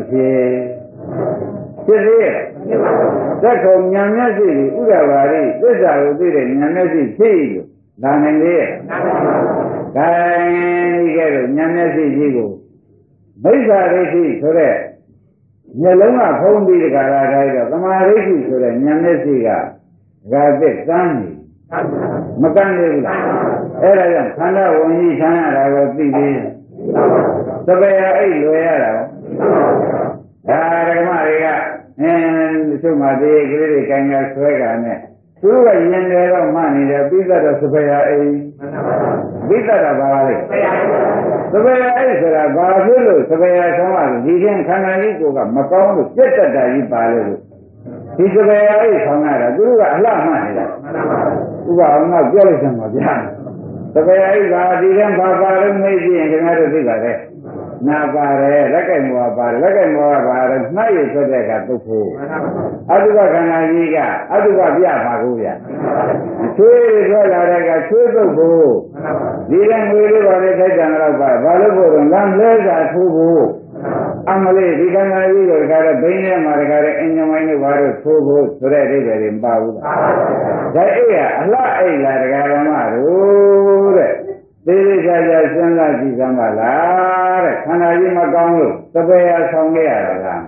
ဖြစ်သေးရဲ့သက္ကုံဉာဏ်မျက်စိဥဒ္ဒဘာရိသစ္စာကိုသိတဲ့ဉာဏ်မျက်စိဖြစ်လို့ဒါနိုင်လေရဲ့ဒါဒီကဲတော့ဉာဏ်မျက်စိကြီးကိုမိစ္ဆာဒိဋ္ဌိဆိုတဲ့မျက်လုံးကဖုံးပြီးတခါလာတိုင်းတော့သမာဓိဋ္ဌိဆိုတဲ့ဉာဏ်မျက်စိကဒါသစ်ကမ်းနေမကမ်းနေဘူးလားအဲ့ဒါကြောင့်ခန္ဓာဝင်ကြီးဆန်းရတာကိုသိပြီးသဘေအိတ်လွယ်ရတာဒါဓမ္မတွေကသူ့မှာဒီကလေးတွေကံကဆွဲကြနဲ့သူကရင်တယ်တော့မှနေတယ်ပြီးတော့သဘေအိတ်ပြီးတော့ဘာလဲသဘေအိတ်ဆိုတာဘာဖြစ်လို့သဘေဆောင်းရဒီချင်းခန္ဓာကြီးကမကောင်းလို့ပြတ်တတ်တာကြီးပါလို့ဒီသဘေအိတ်ဆောင်းရတာသူကအလှမှနေတာဥပအောင်ကပြောလိုက်စမ်းပါဗျာသဘေအိတ်ကဒီချင်းဘာပါလို့မေးကြည့်ရင်ခင်ဗျားတို့သိပါတယ်နာပါတယ်လက်ကင်မောပါတယ်လက်ကင်မောကပါတယ်နှိုက်ရထွက်တဲ့ကသုတ်ဖို့အတုပခန္ဓာကြီးကအတုပပြပါကိုဗျာချွေးထွက်လာတဲ့ကချွေးသုတ်ဖို့ဒီကငွေလေးပါလေထိုက်တယ်တော့ပါဘာလို့ဖို့တော့လမ်းလဲစာထိုးဖို့အမလေးဒီခန္ဓာကြီးကိုတခါတော့ဘိန်းထဲမှာတခါတော့အင်ဂျင်မိုင်းတို့ဘာလို့ထိုးဖို့ဆိုတဲ့အိဗယ်တွေမပါဘူးလားဒါအိကအလှအိလာတခါဓမ္မတို့တဲ့သေးသေးချာချာစဉ်းစားကြည့်စမ်းပါလားတဲ့ခန္ဓာကြီးမကောင်းလို့သဘေယဆောင်ခဲ့ရတာလား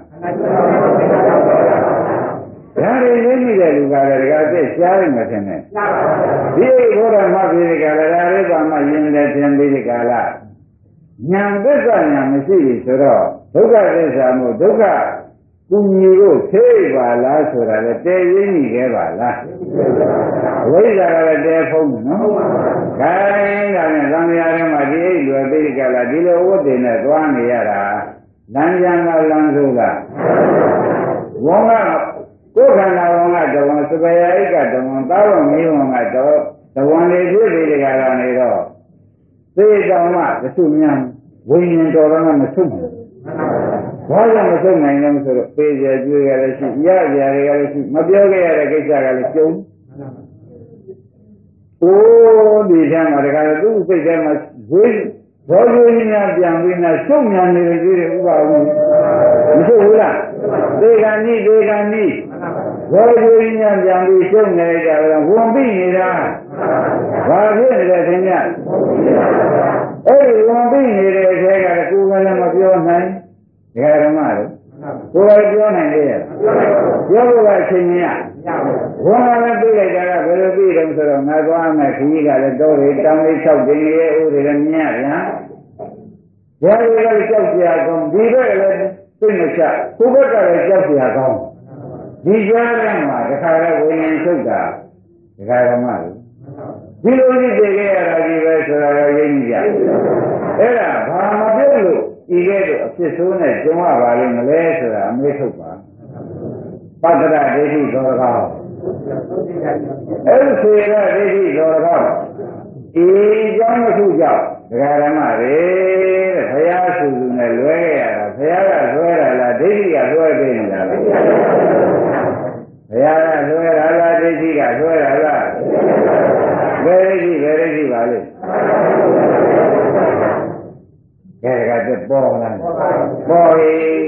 ဒါတွေရင်းနေတဲ့လူကလည်းတကယ်သိရှားနေမှာထင်တယ်ဒီဘုရားမပြေဒီကလည်းဒါလေးပါမှယဉ်တယ်ထင်ပြီးဒီကလာဉာဏ်သစ္စာဉာဏ်မရှိဘူးဆိုတော့ဒုက္ခသစ္စာမို့ဒုက္ခကုညီကိုသိပါလားဆိုတာလေတည်ရင်းနေခဲ့ပါလားဝိဇ္ဇာကလည်းတည်ဖုံးတယ်နော်ခိုင်းတာနဲ့သံဃာထဲမှာဒီအိလွယ်သိကြလားဒီလိုဝတ်တင်နဲ့သွားနေရတာလမ်းကြံကလမ်းဆိုးကဝေါကကိုယ်ခန္ဓာဝေါကတဝန်စပယ်အိကတဝန်သာဝမီးဝံကတော့တဝန်လေးဖြစ်ပြီးဒီကလာနေတော့သေတော်မှတခုများဝိညာဉ်တော်တော့မဆုတ်ဘူးဘာကြောင့်မဆုံးနိုင်လဲဆိုတော့ပေးကြကျွေးရလည်းရှိရကြရလည်းရှိမပြောခဲ့ရတဲ့ကိစ္စကလည်းကျုံအိုးဒီထဲမှာတခါတော့သူ့စိတ်ထဲမှာဇွေးဘောဇွေးများပြန်ပြီးနာရှုံမြန်နေကြည့်တယ်ဥပအောင်မဟုတ်ဘူးလားဒေဂန်ကြီးဘောဇွေးများပြန်ပြီးရှုံနေကြတော့ဝန်ပြီးနေတာဘာဖြစ်နေလဲခင်ဗျအဲ့ဒီဝန်ပြီးနေတဲ့အထဲကကိုယ်ကလည်းမပြောနိုင်ဒကာဓမ္မတို့ကိုယ်ကပြောနိုင်လေရဲ့ပြောဖို့ကအချိန်ကြီးဘုရားလည်းပြလိုက်တာကဘယ်လိုပြတယ်ဆိုတော့ငါသွားမယ်ခကြီးကလည်းတော့တွေတောင်းလေး၆တင်ရဲ့ဥတွေလည်းမြင်ရဗျာဘုရားလည်းကြောက်ကြရကောင်းဒီဘက်ကလည်းသိမချကိုယ်ဘက်ကလည်းကြောက်ကြရကောင်းဒီကြားထဲမှာတခါလဲဝိညာဉ်ထုတ်တာဒကာဓမ္မတို့ဒီလိုကြီးသိခဲ့ရတာကြီးပဲဆိုတော့ရင်းကြီးကြအဲ့ဒါဘာမပြုတ်လို့ဒီကဲ့သို့အဖြစ်ဆိုးနဲ့ကျုံရပါလိမ့်မလဲဆိုတာအမေးထုတ်ပါပတ္တရဒိဋ္ဌိသောတကားအဲ့ဒီစေရဒိဋ္ဌိသောတကားဒီကြောင့်တစ်ခုကြောင့်ဒကာဓမ္မတွေတဲ့ဘုရားဆူဆူနဲ့လွဲခဲ့ရတာဘုရားကလွဲတာလားဒိဋ္ဌိကလွဲပေးနေတာလားဘုရားကလွဲတာလားဒိဋ္ဌိကလွဲတာလားဘယ်ဒိဋ္ဌိပါလိမ့်ကဲကတည်းပေါ်လာပေါ်ပြီ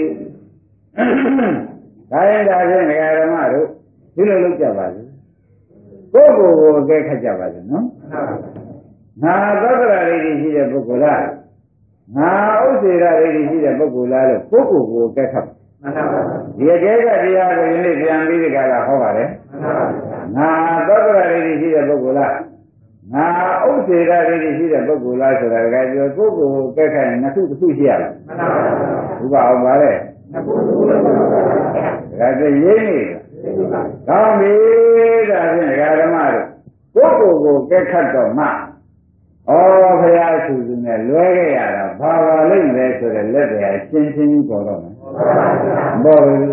ဒါရင်ဒါဖြင့်ဓမ္မတို့ဒီလိုလုပ်ကြပါစို့ကိုယ်ကိုယ်ကိုအကဲခတ်ကြပါစို့နော်ငါသက္ကရာရိရှိတဲ့ပုဂ္ဂိုလ်လားငါဥစ္စေရရိရှိတဲ့ပုဂ္ဂိုလ်လားလို့ပုဂ္ဂိုလ်ကိုအကဲခတ်ဒီအကဲကတရားကိုယနေ့ပြန်ပြီးဒီကလာဟောပါတယ်ငါသက္ကရာရိရှိတဲ့ပုဂ္ဂိုလ်လားငါဥစ္စေရရိရှိတဲ့ပုဂ္ဂိုလ်လားဆိုတာကပြောပုဂ္ဂိုလ်ကိုကဲခတ်ရင်နှစ်ခုတစ်ခုရှိရလားဘုရားအောင်ပါလေဒါကြရေးနေကောင်းပြီဒါဖြင့်ဓမ္မတို့ပုဂ္ဂိုလ်ကိုကဲခတ်တော့မှဩဘုရားဆူဆူနဲ့လွဲခဲ့ရတာဘာပါလိမ့်လဲဆိုတဲ့လက်တရားရှင်းရှင်းပေါ်တော့မယ်ပေါ်ဘူး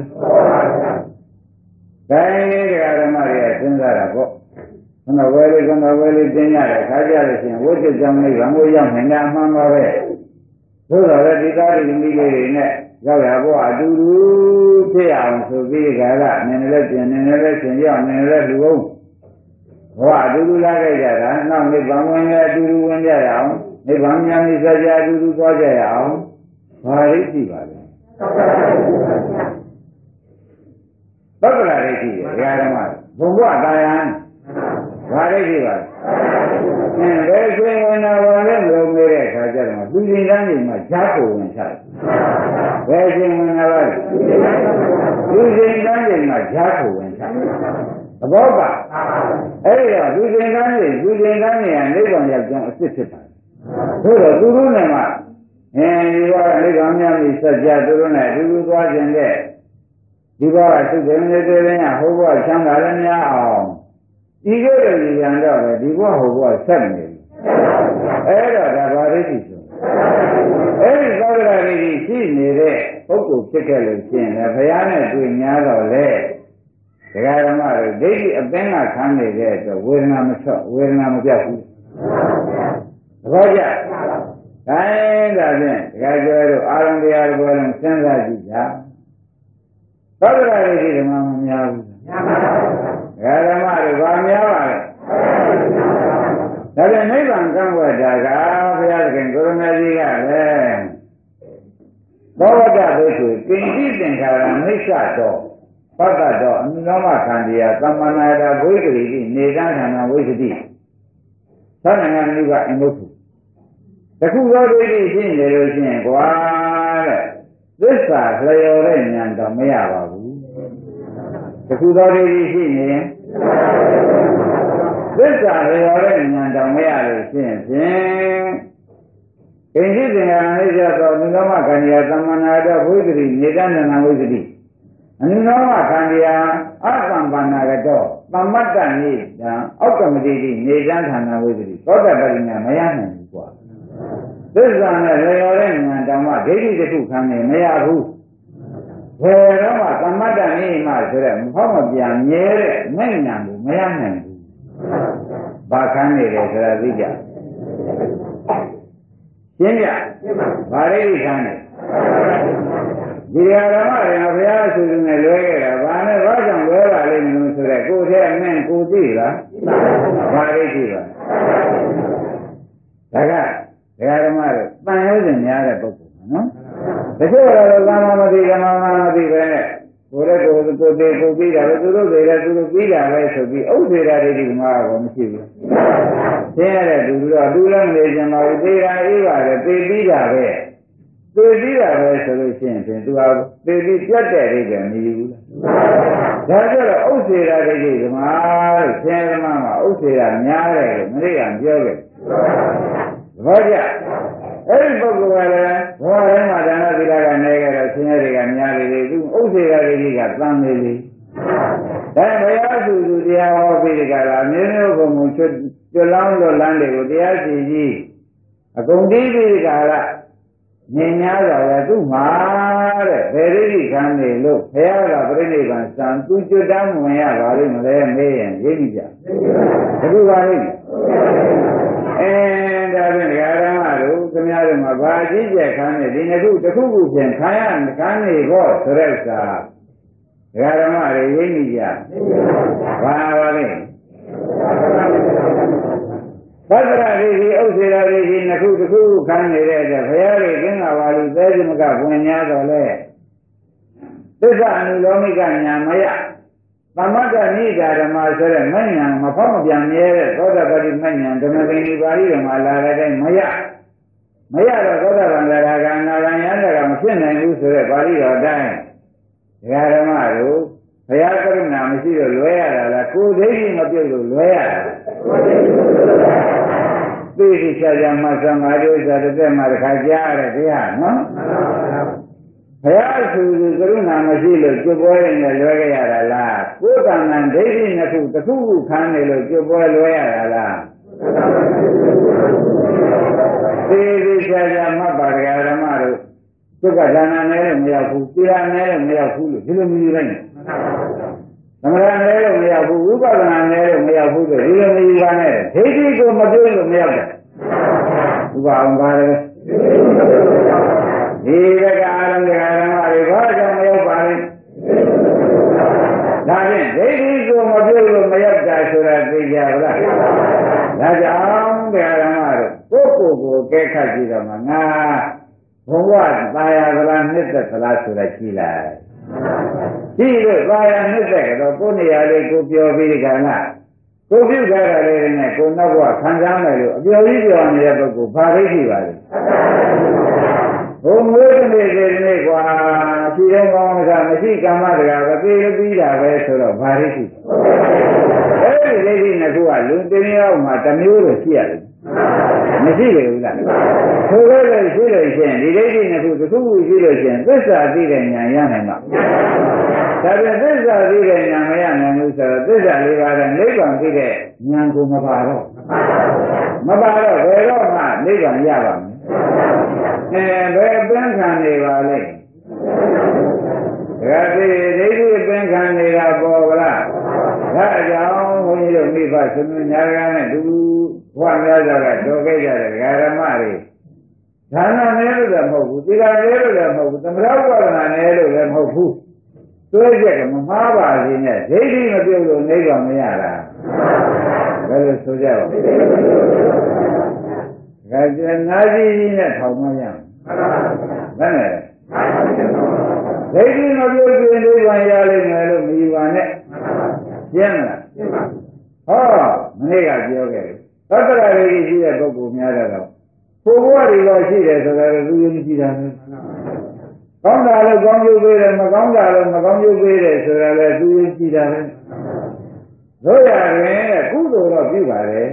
ဒါရင်ဓမ္မတွေကစဉ်းစားတာပေါ့ခဏဝဲလေးတင်ရတယ်ခါကြလို့ရှိရင်ဝိတ္တကြောင့်လေးဗံကိုရောက်နေတာအမှန်ပါပဲသို့တော်လည်းဒီသားတွေမိလေးတွေနဲ့ရောက်ရဖို့အတူတူဖြစ်အောင်ဆိုပြီးကြတာနည်းနည်းလေးပြင်နည်းနည်းလေးရှင်ရအောင်နည်းနည်းလေးလူအောင်ဘဝအတူတူလာခဲ့ကြတာနောက်နိဗ္ဗာန်ဝင်လည်းအတူတူဝင်ကြရအောင်နိဗ္ဗာန်ဉာဏ်ဤစကြာအတူတူသွားကြရအောင်ဘာရိပ်ရှိပါလဲသက္ကရာရိပ်ရှိတယ်ဘုရားဓမ္မဘုံဘဝတာယံဘာရိပ်ရှိပါလဲဘယ်ရှင်ဝင်တာပါလဲလို့မေးတဲ့အခါကျတော့သူရှင်တန်းကြီးမှာဈာကိုဝင်ချတယ်ဘယ်ရှင်ဝင်တာပါလဲသူရှင်တန်းကြီးမှာဈာကိုဝင်ချသဘောကအဲ့ဒီတော့သူရှင်တန်းကြီးကနိဗ္ဗာန်ရောက်ကြောင်းအစ်စ်ဖြစ်ပါတယ်သို့တော့သူတို့နဲ့မှဒီကနိဗ္ဗာန်များပြီးဆက်ကြသူတို့နဲ့အတူတူသွားခြင်းတဲ့ဒီဘဝသုခေနေသေးရင်ဟိုဘဝချမ်းသာလည်းများအောင်ဒီလိုရည်ရန်တော့ပဲဒီဘဝဟိုဘဝဆက်နေပြီအဲ့တော့ဒါဘာရိရှိဆိုအဲ့ဒီသောတာရိရှိနေတဲ့ပုဂ္ဂိုလ်ဖြစ်ခဲ့လို့ရှိရင်လည်းဘုရားနဲ့တွေ့များတော့လေဒကာဓမ္မတို့ဒိဋ္ဌိအပင်းကခံနေတဲ့အတွက်ဝေဒနာမချော့ဝေဒနာမပြတ်ဘူးသဘောကျတိုင်းဒါဖြင့်ဒကာကျော်တို့အာရုံတရားတွေဘောလုံးစဉ်းစားကြည့်ကြသောတာရိရှိဓမ္မမများဘူးများပါဘူးဒကာဓမ္မတို့ဗာများပါလဲဒါပြန်နိဗ္ဗာန်ကံဝတ်တာကဘုရားသခင်ကိုရမကြီးကလည်းဘောဝတ္တဘိက္ခုကိဉ္စီသင်္ခါရမိစ္ဆတောပတ္တတောအနုလောမခန္တီယသမ္မနာယဘိက္ခရိတိနေတံခန္ဓာဝိသတိသဏ္ဍာန်လူကအင်္ဂုတ္ထုတခုသောဒိဋ္ဌိရှိနေလို့ရှိရင်ကွာတဲ့သစ္စာလျော်တဲ့ဉာဏ်တော့မရပါဘူးတခုသောဒိဋ္ဌိရှိနေရင်သစ္စာလျော်တဲ့ဉာဏ်တော့မရလို့ရှိရင်ဖြင့်ကိဉ္စီသင်္ခါရမိစ္ဆတောအနုလောမခန္တီယသမ္မနာယဘိက္ခရိနေတံခန္ဓာဝိသတိအနုလောမခန္တီယအတ္တံပါဏာကတောသမ္မတ္တနိတံအောက်ကမတိတိနေတံခန္ဓာဝိသတိသောတပတိညာမရနိုင်ဘူးကွာသစ္စာနဲ့လျော်တဲ့ဉာဏ်တောင်မှဒိဋ္ဌိတစ်ခုခံနေမရဘူးဘယ်တော့မှသမ္မတ္တနိမှဆိုတဲ့မဟုတ်မပြန်မြဲတဲ့မဲ့ဉာဏ်ကိုမရနိုင်ဘူးဘာခံနေတယ်ဆိုတာသိကြရှင်းပြဘာရိဋ္ဌိခံနေဒီဓမ္မတွေဘုရားဆိုသူနဲ့လွဲခဲ့တာဘာနဲ့ဘာကြောင့်လွဲပါလိမ့်မလို့ဆိုတော့ကိုယ်ထဲအမင်းကိုသိလားဘာရိဋ္ဌိပါဒါကဒကာဓမ္မတွေတန်ရုံးစင်များတဲ့ပုဂ္ဂိုလ်နော်တချို့ကတော့သာမတိဓမ္မမတိပဲနဲ့ကိုယ်ရဲ့ကိုယ်သေးကိုပြီးတာပဲသူတို့တွေလည်းသူတို့ပြီးတာပဲဆိုပြီးဥစ္စေတာဒိဋ္ဌိကမှတော့မရှိဘူးသင်ရတဲ့သူတို့သူလည်းမနေကြပါဘူးသေတာအေးပါလေသေပြီးတာပဲသေပြီးတာပဲဆိုလို့ရှိရင်သူဟာသေပြီးပြတ်တဲ့ဒိဋ္ဌိမယူဘူးလားဒါကြတော့ဥစ္စေတာဒိဋ္ဌိကမှလို့ဆင်းရဲမှမှာဥစ္စေတာများတယ်လို့မရိယာပြောခဲ့ဘာကြအဲ့ဒီပုဂ္ဂိုလ်ကလည်းဘဝတိုင်းမှာဒါနသီလကနေကြတော့ဆင်းရဲတွေကများလေလေသူဥစ္စေတာဒိဋ္ဌိကတန်လေလေဒါဘုရားစုသူတရားဟောပြီးကြတာမျိုးမျိုးကုန်ကုန်ကျွလောင်းလို့လမ်းတွေကိုတရားစီကြီးအကုန်တည်ပြီးကြတာမြင်များတော့လေသူ့မှာတဲ့ဘယ်ဒိဋ္ဌိခံနေလို့ဘုရားကပြိဋိဘံစံသူကျွတ်တမ်းဝင်ရပါလိမ့်မလဲမေးရင်ရေးကြဘယ်လိုပါလိမ့်ဒါဖြင့်ဒကာဓမ္မတို့ခင်ဗျားတို့မှာဘာကြည့်ကြခံနေဒီနှစ်ခုတစ်ခုခုဖြင့်ခံရခံနေဖို့ဆိုတဲ့ဥစ္စာဒကာဓမ္မတွေရေးမိကြဘာပါလဲသတ္တရဒိဋ္ဌိဥစ္စေရဒိဋ္ဌိနှစ်ခုတစ်ခုခုခံနေတဲ့အတွက်ဘုရားရဲ့ကင်းလာပါလို့သဲကြမကဝင်များတော့လေသစ္စာအနုလောမိကညာမယသမတ္တနိဒာဓမ္မဆိုတဲ့မဉ္ဇဏ်မဖောက်မပြန်မြဲတဲ့သောတာပတိမဉ္ဇဏ်ဓမ္မဂိဏီပါဠိတော်မှာလာတဲ့တိုင်းမရတော့သောတာပန်တရားကနာဂံယန္တကမဖြစ်နိုင်ဘူးဆိုတဲ့ပါဠိတော်တိုင်းဒကာဓမ္မတို့ဘုရားကရုဏာမရှိတော့လွဲရတာလားကိုယ်ဒိဋ္ဌိမပြုတ်လို့လွဲရတာသိသိချာချာမှသံဃာတို့ဆိုတဲ့မှာတစ်ခါကြားရတဲ့တရားနော်ဘုရားသူကရုဏာမရှိလို့ကျွတ်ပွဲနေလွဲခဲ့ရတာလားကိုယ်တဏ္ဍဒိဋ္ဌိနှစ်ခုတစ်ခုခုခံနေလို့ကျွတ်ပွဲလွဲရတာလားသိသိချာချာမှတ်ပါဒကာဓမ္မတို့သုက္ကဒါနနဲ့လည်းမရောက်ဘူးသီလနဲ့လည်းမရောက်ဘူးလို့ဒီလိုမြည်လိုက်သမထနဲ့လည်းမရောက်ဘူးဝိပဿနာနဲ့လည်းမရောက်ဘူးဆိုဒီလိုမြည်ပါနဲ့ဒိဋ္ဌိကိုမပြောလို့မရောက်ဘူးဥပအောင်ပါလေဒီကအာရံဓမ္မတွေဘာကြောင့်မရောက်ပါလဲဒါဖြင့်ဒိဋ္ဌိကိုမပြုတ်လို့မရောက်တာဆိုတာသိကြပါလားကဲခတ်ကြည့်တော့မှငါဘုံဘဝသာယာသလားနှစ်သက်သလားဆိုတာကြည့်လိုက်ကြည့်လို့သာယာနှစ်သက်ကတော့ကိုယ်နေရာလေးကိုပြောပြီးဒီကလာကိုပြုတ်ကြတာလေးနဲ့ကိုနောက်ဘဝခံစားမယ်လို့အပျော်ကြီးပြောနေတဲ့ပုဂ္ဂိုလ်ဘာသိရှိပါလဲဘုံမွေးနေကွာရှိတဲ့ကောင်းကမရှိကမ္မတကာပဲပြေးပြီးတာပဲဆိုတော့ဘာသိရှိအဲ့ဒီလေးနှစ်ခုကလူတင်ရောက်မှတစ်မျိုးလို့ရှိရတယ်မရှိလေဘူးလားဆိုတော့လည်းရှိလို့ရှိရင်ဒီဒိဋ္ဌိနှစ်ခုတစ်ခုခုရှိလို့ရှိရင်သစ္စာသိတဲ့ဉာဏ်ရနိုင်မှာဒါပြန်သစ္စာသိတဲ့ဉာဏ်မရနိုင်ဘူးဆိုတော့သစ္စာလေးပါးတဲ့နိဗ္ဗာန်သိတဲ့ဉာဏ်ကိုမပါတော့ဘယ်တော့မှနိဗ္ဗာန်ရပါမယ်ဘယ်ပင်ခံနေပါလဲဒါတိဒိဋ္ဌိပင်ခံနေတာပေါ်ကလားဒါအကြောင်းဘုန်းကြီးတို့မိဘဆွေမျိုးညာကနဲ့တူဘဝများစွာကတော်ခဲ့ကြတဲ့ဓမ္မတွေဒါနနဲ့လို့လည်းမဟုတ်ဘူးသီလနဲ့လို့လည်းမဟုတ်ဘူးသမထဝါဒနာနဲ့လို့လည်းမဟုတ်ဘူးသွေးချက်ကမမှားပါစေနဲ့ဒိဋ္ဌိမပြုတ်လို့နိဗ္ဗာန်မရတာဘယ်လိုဆိုကြပါ့ဒါကြနာကြီးနဲ့ထောင်မရဘယ်နဲ့ဒိဋ္ဌိမပြုတ်ရင်နိဗ္ဗာန်ရလိမ့်မယ်လို့မယူပါနဲ့ရှင်းမလားဟောမနေ့ကပြောခဲ့တယ်သတ္တရာတွေရှိတဲ့ပုဂ္ဂိုလ်များတော့ဘုရားတွေတော့ရှိတယ်ဆိုတော့သူရင်ရှိတာပဲကောင်းတာလို့ကောင်းကျိုးပေးတယ်မကောင်းတာလို့မကောင်းကျိုးပေးတယ်ဆိုတော့လည်းသူရင်ရှိတာပဲတို့ရရင်ကုသိုလ်တော့ပြုပါလေ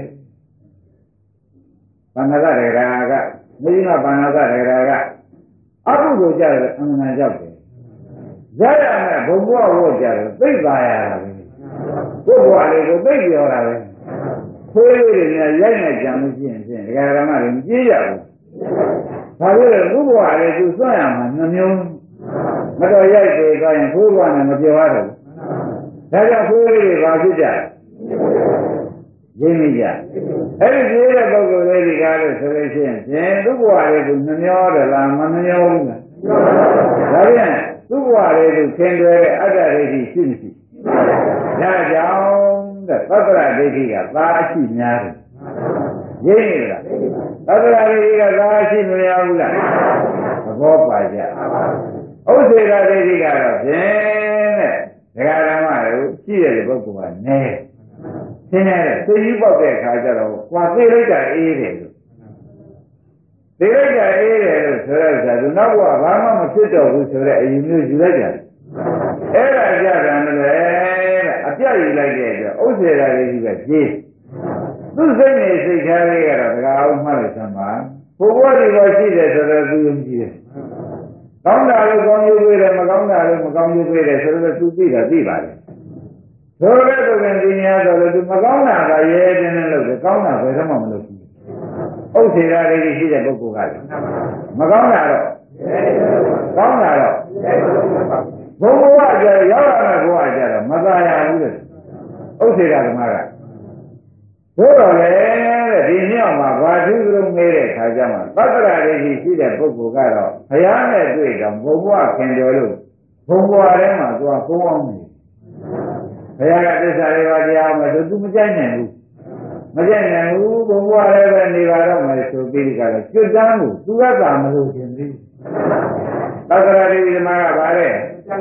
ဘာနာကရေရာကမိမဘာနာကရေရာကအကုသိုလ်ကြတယ်အမှန်ကြောက်တယ်ရရမယ်ဘုံဘဝဝတ်ကြတယ်သိပါရတာပဲကိုယ်ဘဝလေးကိုသိပြောတာပဲခွေးလေးတွေနဲ့ရိုက်နေကြလို့ရှိရင်ဖြင့်ဒကာဓမ္မတွေမကြည့်ကြဘူး။ဒါလို့ဘုဘဝလေးသူစွန့်ရမှာနှမျိုးမတော်ရိုက်သေးသွားရင်ဘုဘဝနဲ့မပြောရတော့ဘူး။ဒါကြောင့်ခွေးလေးတွေဘာဖြစ်ကြလဲ။ရင်းမိကြ။အဲ့ဒီကြည့်တဲ့ပုဂ္ဂိုလ်လေးတွေကလည်းဆိုလို့ရှိရင်ဖြင့်သူ့ဘဝလေးသူနှမျောတယ်လားမနှမျောဘူးလား။ဒါပြန်သူ့ဘဝလေးသူခင်တွယ်တဲ့အတ္တဒိဋ္ဌိရှိမရှိ။ဒါကြောင့်သတ္တရဒိဋ္ဌိကသာအရှိများတယ်ရင်းနေလားသတ္တရဒိဋ္ဌိကသာအရှိမများဘူးလားသဘောပါကြဥစ္စေကဒိဋ္ဌိကတော့ဖြင့်တဲ့ဒကာဓမ္မတို့ရှိတဲ့ပုဂ္ဂိုလ်ကနဲသင်တဲ့သိကြီးပေါက်တဲ့အခါကျတော့ကွာသိလိုက်တာအေးတယ်လို့သိလိုက်တာအေးတယ်လို့ဆိုရတဲ့သူနောက်ဘဝဘာမှမဖြစ်တော့ဘူးဆိုတဲ့အယူမျိုးယူလိုက်ကြတယ်အဲ့ဒါကြတယ်လေအပြတ်ယူလိုက်တဲ့အတွက်ဥစ္စေရာလေးကြီးပဲကြီးသူ့စိတ်နဲ့စိတ်ထားလေးကတော့ဒကာအောင်မှတ်လိုက်စမ်းပါဘုရားတွေပါရှိတယ်ဆိုတော့သူယုံကြည်တယ်ကောင်းတာလို့ကောင်းကျိုးပေးတယ်မကောင်းတာလို့မကောင်းကျိုးပေးတယ်ဆိုတော့သူသိတာသိပါလေဆိုတဲ့သူကဒီညာဆိုလို့သူမကောင်းတာကရဲတင်းနဲ့လုပ်တယ်ကောင်းတာဘယ်တော့မှမလုပ်ဘူးဥစ္စေရာလေးရှိတဲ့ပုဂ္ဂိုလ်ကလည်းမကောင်းတာတော့ကောင်းတာတော့ဘုံဘဝကျရောက်ရမယ့်ဘဝကျတော့မသာရဘူးတဲ့ဥစ္စေကဓမ္မကဘို့တော်လေတဲ့ဒီမြောက်မှာဘာသူကလုံးမေးတဲ့ခါကျမှသတ္တရာဒိဋ္ဌိရှိတဲ့ပုဂ္ဂိုလ်ကတော့ဘုရားနဲ့တွေ့တော့ဘုံဘဝခင်တော်လို့ဘုံဘဝထဲမှာသူကကိုးအောင်နေဘုရားကသစ္စာလေးပါးတရားမှဆိုသူမကြိုက်နိုင်ဘူးမကြိုက်နိုင်ဘူးဘုံဘဝလည်းပဲနေပါတော့မယ်ဆိုပြီးကြတော့ကျွတ်တန်းကိုသူကသာမလို့ခြင်းသေးသတ္တရာဒိဋ္ဌိဓမ္မကပါတဲ့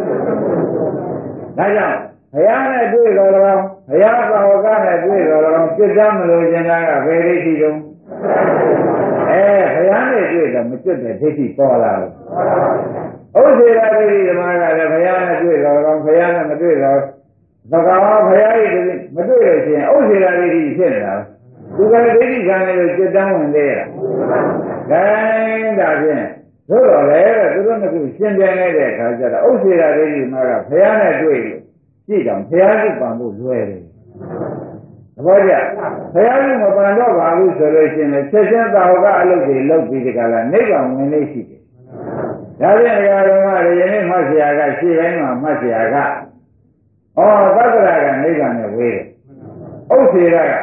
ဒါကြောင့်ဘုရားနဲ့တွေ့တော်တော်ဘုရားဘာဝကနဲ့တွေ့တော်တော်ပြစ်သားမလို့ခြင်းကဘယ်ဒိဋ္ဌိတုံးဘုရားနဲ့တွေ့တော့မကျွတ်တဲ့ဒိဋ္ဌိပေါ်လာဘူးဥစ္စေရာဒိဋ္ဌိဓမ္မကလည်းဘုရားနဲ့တွေ့တော်တော်ဘုရားနဲ့မတွေ့တော့သက္ကာဘုရားဤမတွေ့လို့ရှိရင်ဥစ္စေရာဒိဋ္ဌိဖြစ်နေတာသူကဒိဋ္ဌိခံနေလို့ကျွတ်တန်းဝင်သေးတာဒါဖြင့်သို့တော်လည်းသူတို့ကရှင်းပြနေတဲ့အခါကျတော့ဥစ္စေရာဒိဋ္ဌိမှာကဘုရားနဲ့တွေ့လို့ကြည့်တော့ဘုရားရှိပန်ဖို့လွယ်တယ်သဘောကျဘုရားရှိမပန်တော့ပါဘူးဆိုလို့ရှိရင်ချက်ချင်းသာဝကအလုပ်တွေလုပ်ပြီးဒီကလာနိဗ္ဗာန်ဝင်လို့ရှိတယ်ဒါဖြင့်အရာတော်ကယနေ့မှတ်เสียကရှေ့တိုင်းမှာမှတ်เสียကသတ္တရာကနိဗ္ဗာန်နဲ့ဝေးတယ်ဥစ္စေရာက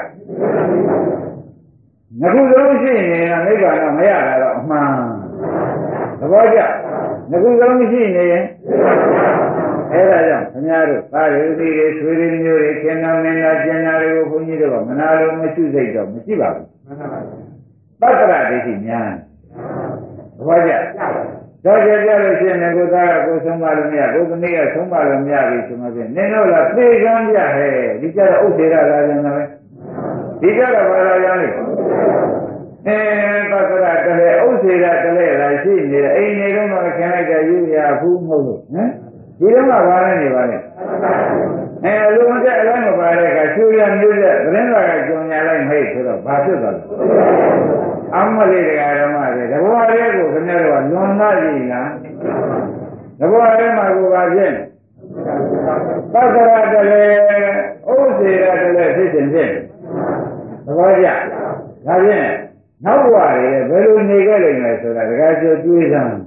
ငခုလုံးရှိနေတာနိဗ္ဗာန်တော့မရတာတော့အမှန်သဘောကျငခုလုံးရှိနေရင်အဲ့ဒါကြောင့်ခင်ဗျားတို့သားတွေဦးတွေဆွေတွေမျိုးတွေခင်ဗျားမင်းသားကျန်တာတွေကိုဘုန်းကြီးတို့ကမနာလို့မရှိစိတ်တော့မရှိပါဘူးသတ္တရဒိဋ္ဌိများဘာကြတော့ကြကြလို့ရှိရင်ကိုသားကကိုဆုံးမလို့မရကိုသမီးကဆုံးမလို့မရပြီဆိုမှဖြင့်နင်တို့လားသေကမ်းပြဟဲ့ဒီကြတော့ဥစ္စေရလာပြန်တယ်ဒီကြတော့ဘာလာရလဲသတ္တရတလေဥစ္စေရတလေလာရှိနေတယ်အိမ်နေတော့မှခင်လိုက်တဲ့ယူရဘူးမဟုတ်လို့ဟမ်ဒီတော့ကဘာလဲနေပါလဲလူမတဲ့အလိုက်မပါတဲ့ကချူရမျိုးတဲ့သတင်းစာကကြုံရလိုက်မိတ်ဆိုတော့ဘာဖြစ်သွားလဲအမလေးတရားဓမ္မတွေတဘောလေးကိုခင်ဗျားတို့ကလွန်သားကြည့်လားတဘောလေးမှာကိုပါဖြစ်သတ္တရတလေဥစ္စေရတလေဖြစ်ခြင်းဖြင့်တဘောကြဒါဖြင့်နောက်ဘဝတွေဘယ်လိုနေခဲ့လိမ့်မယ်ဆိုတာတခါကျတွေးစမ်း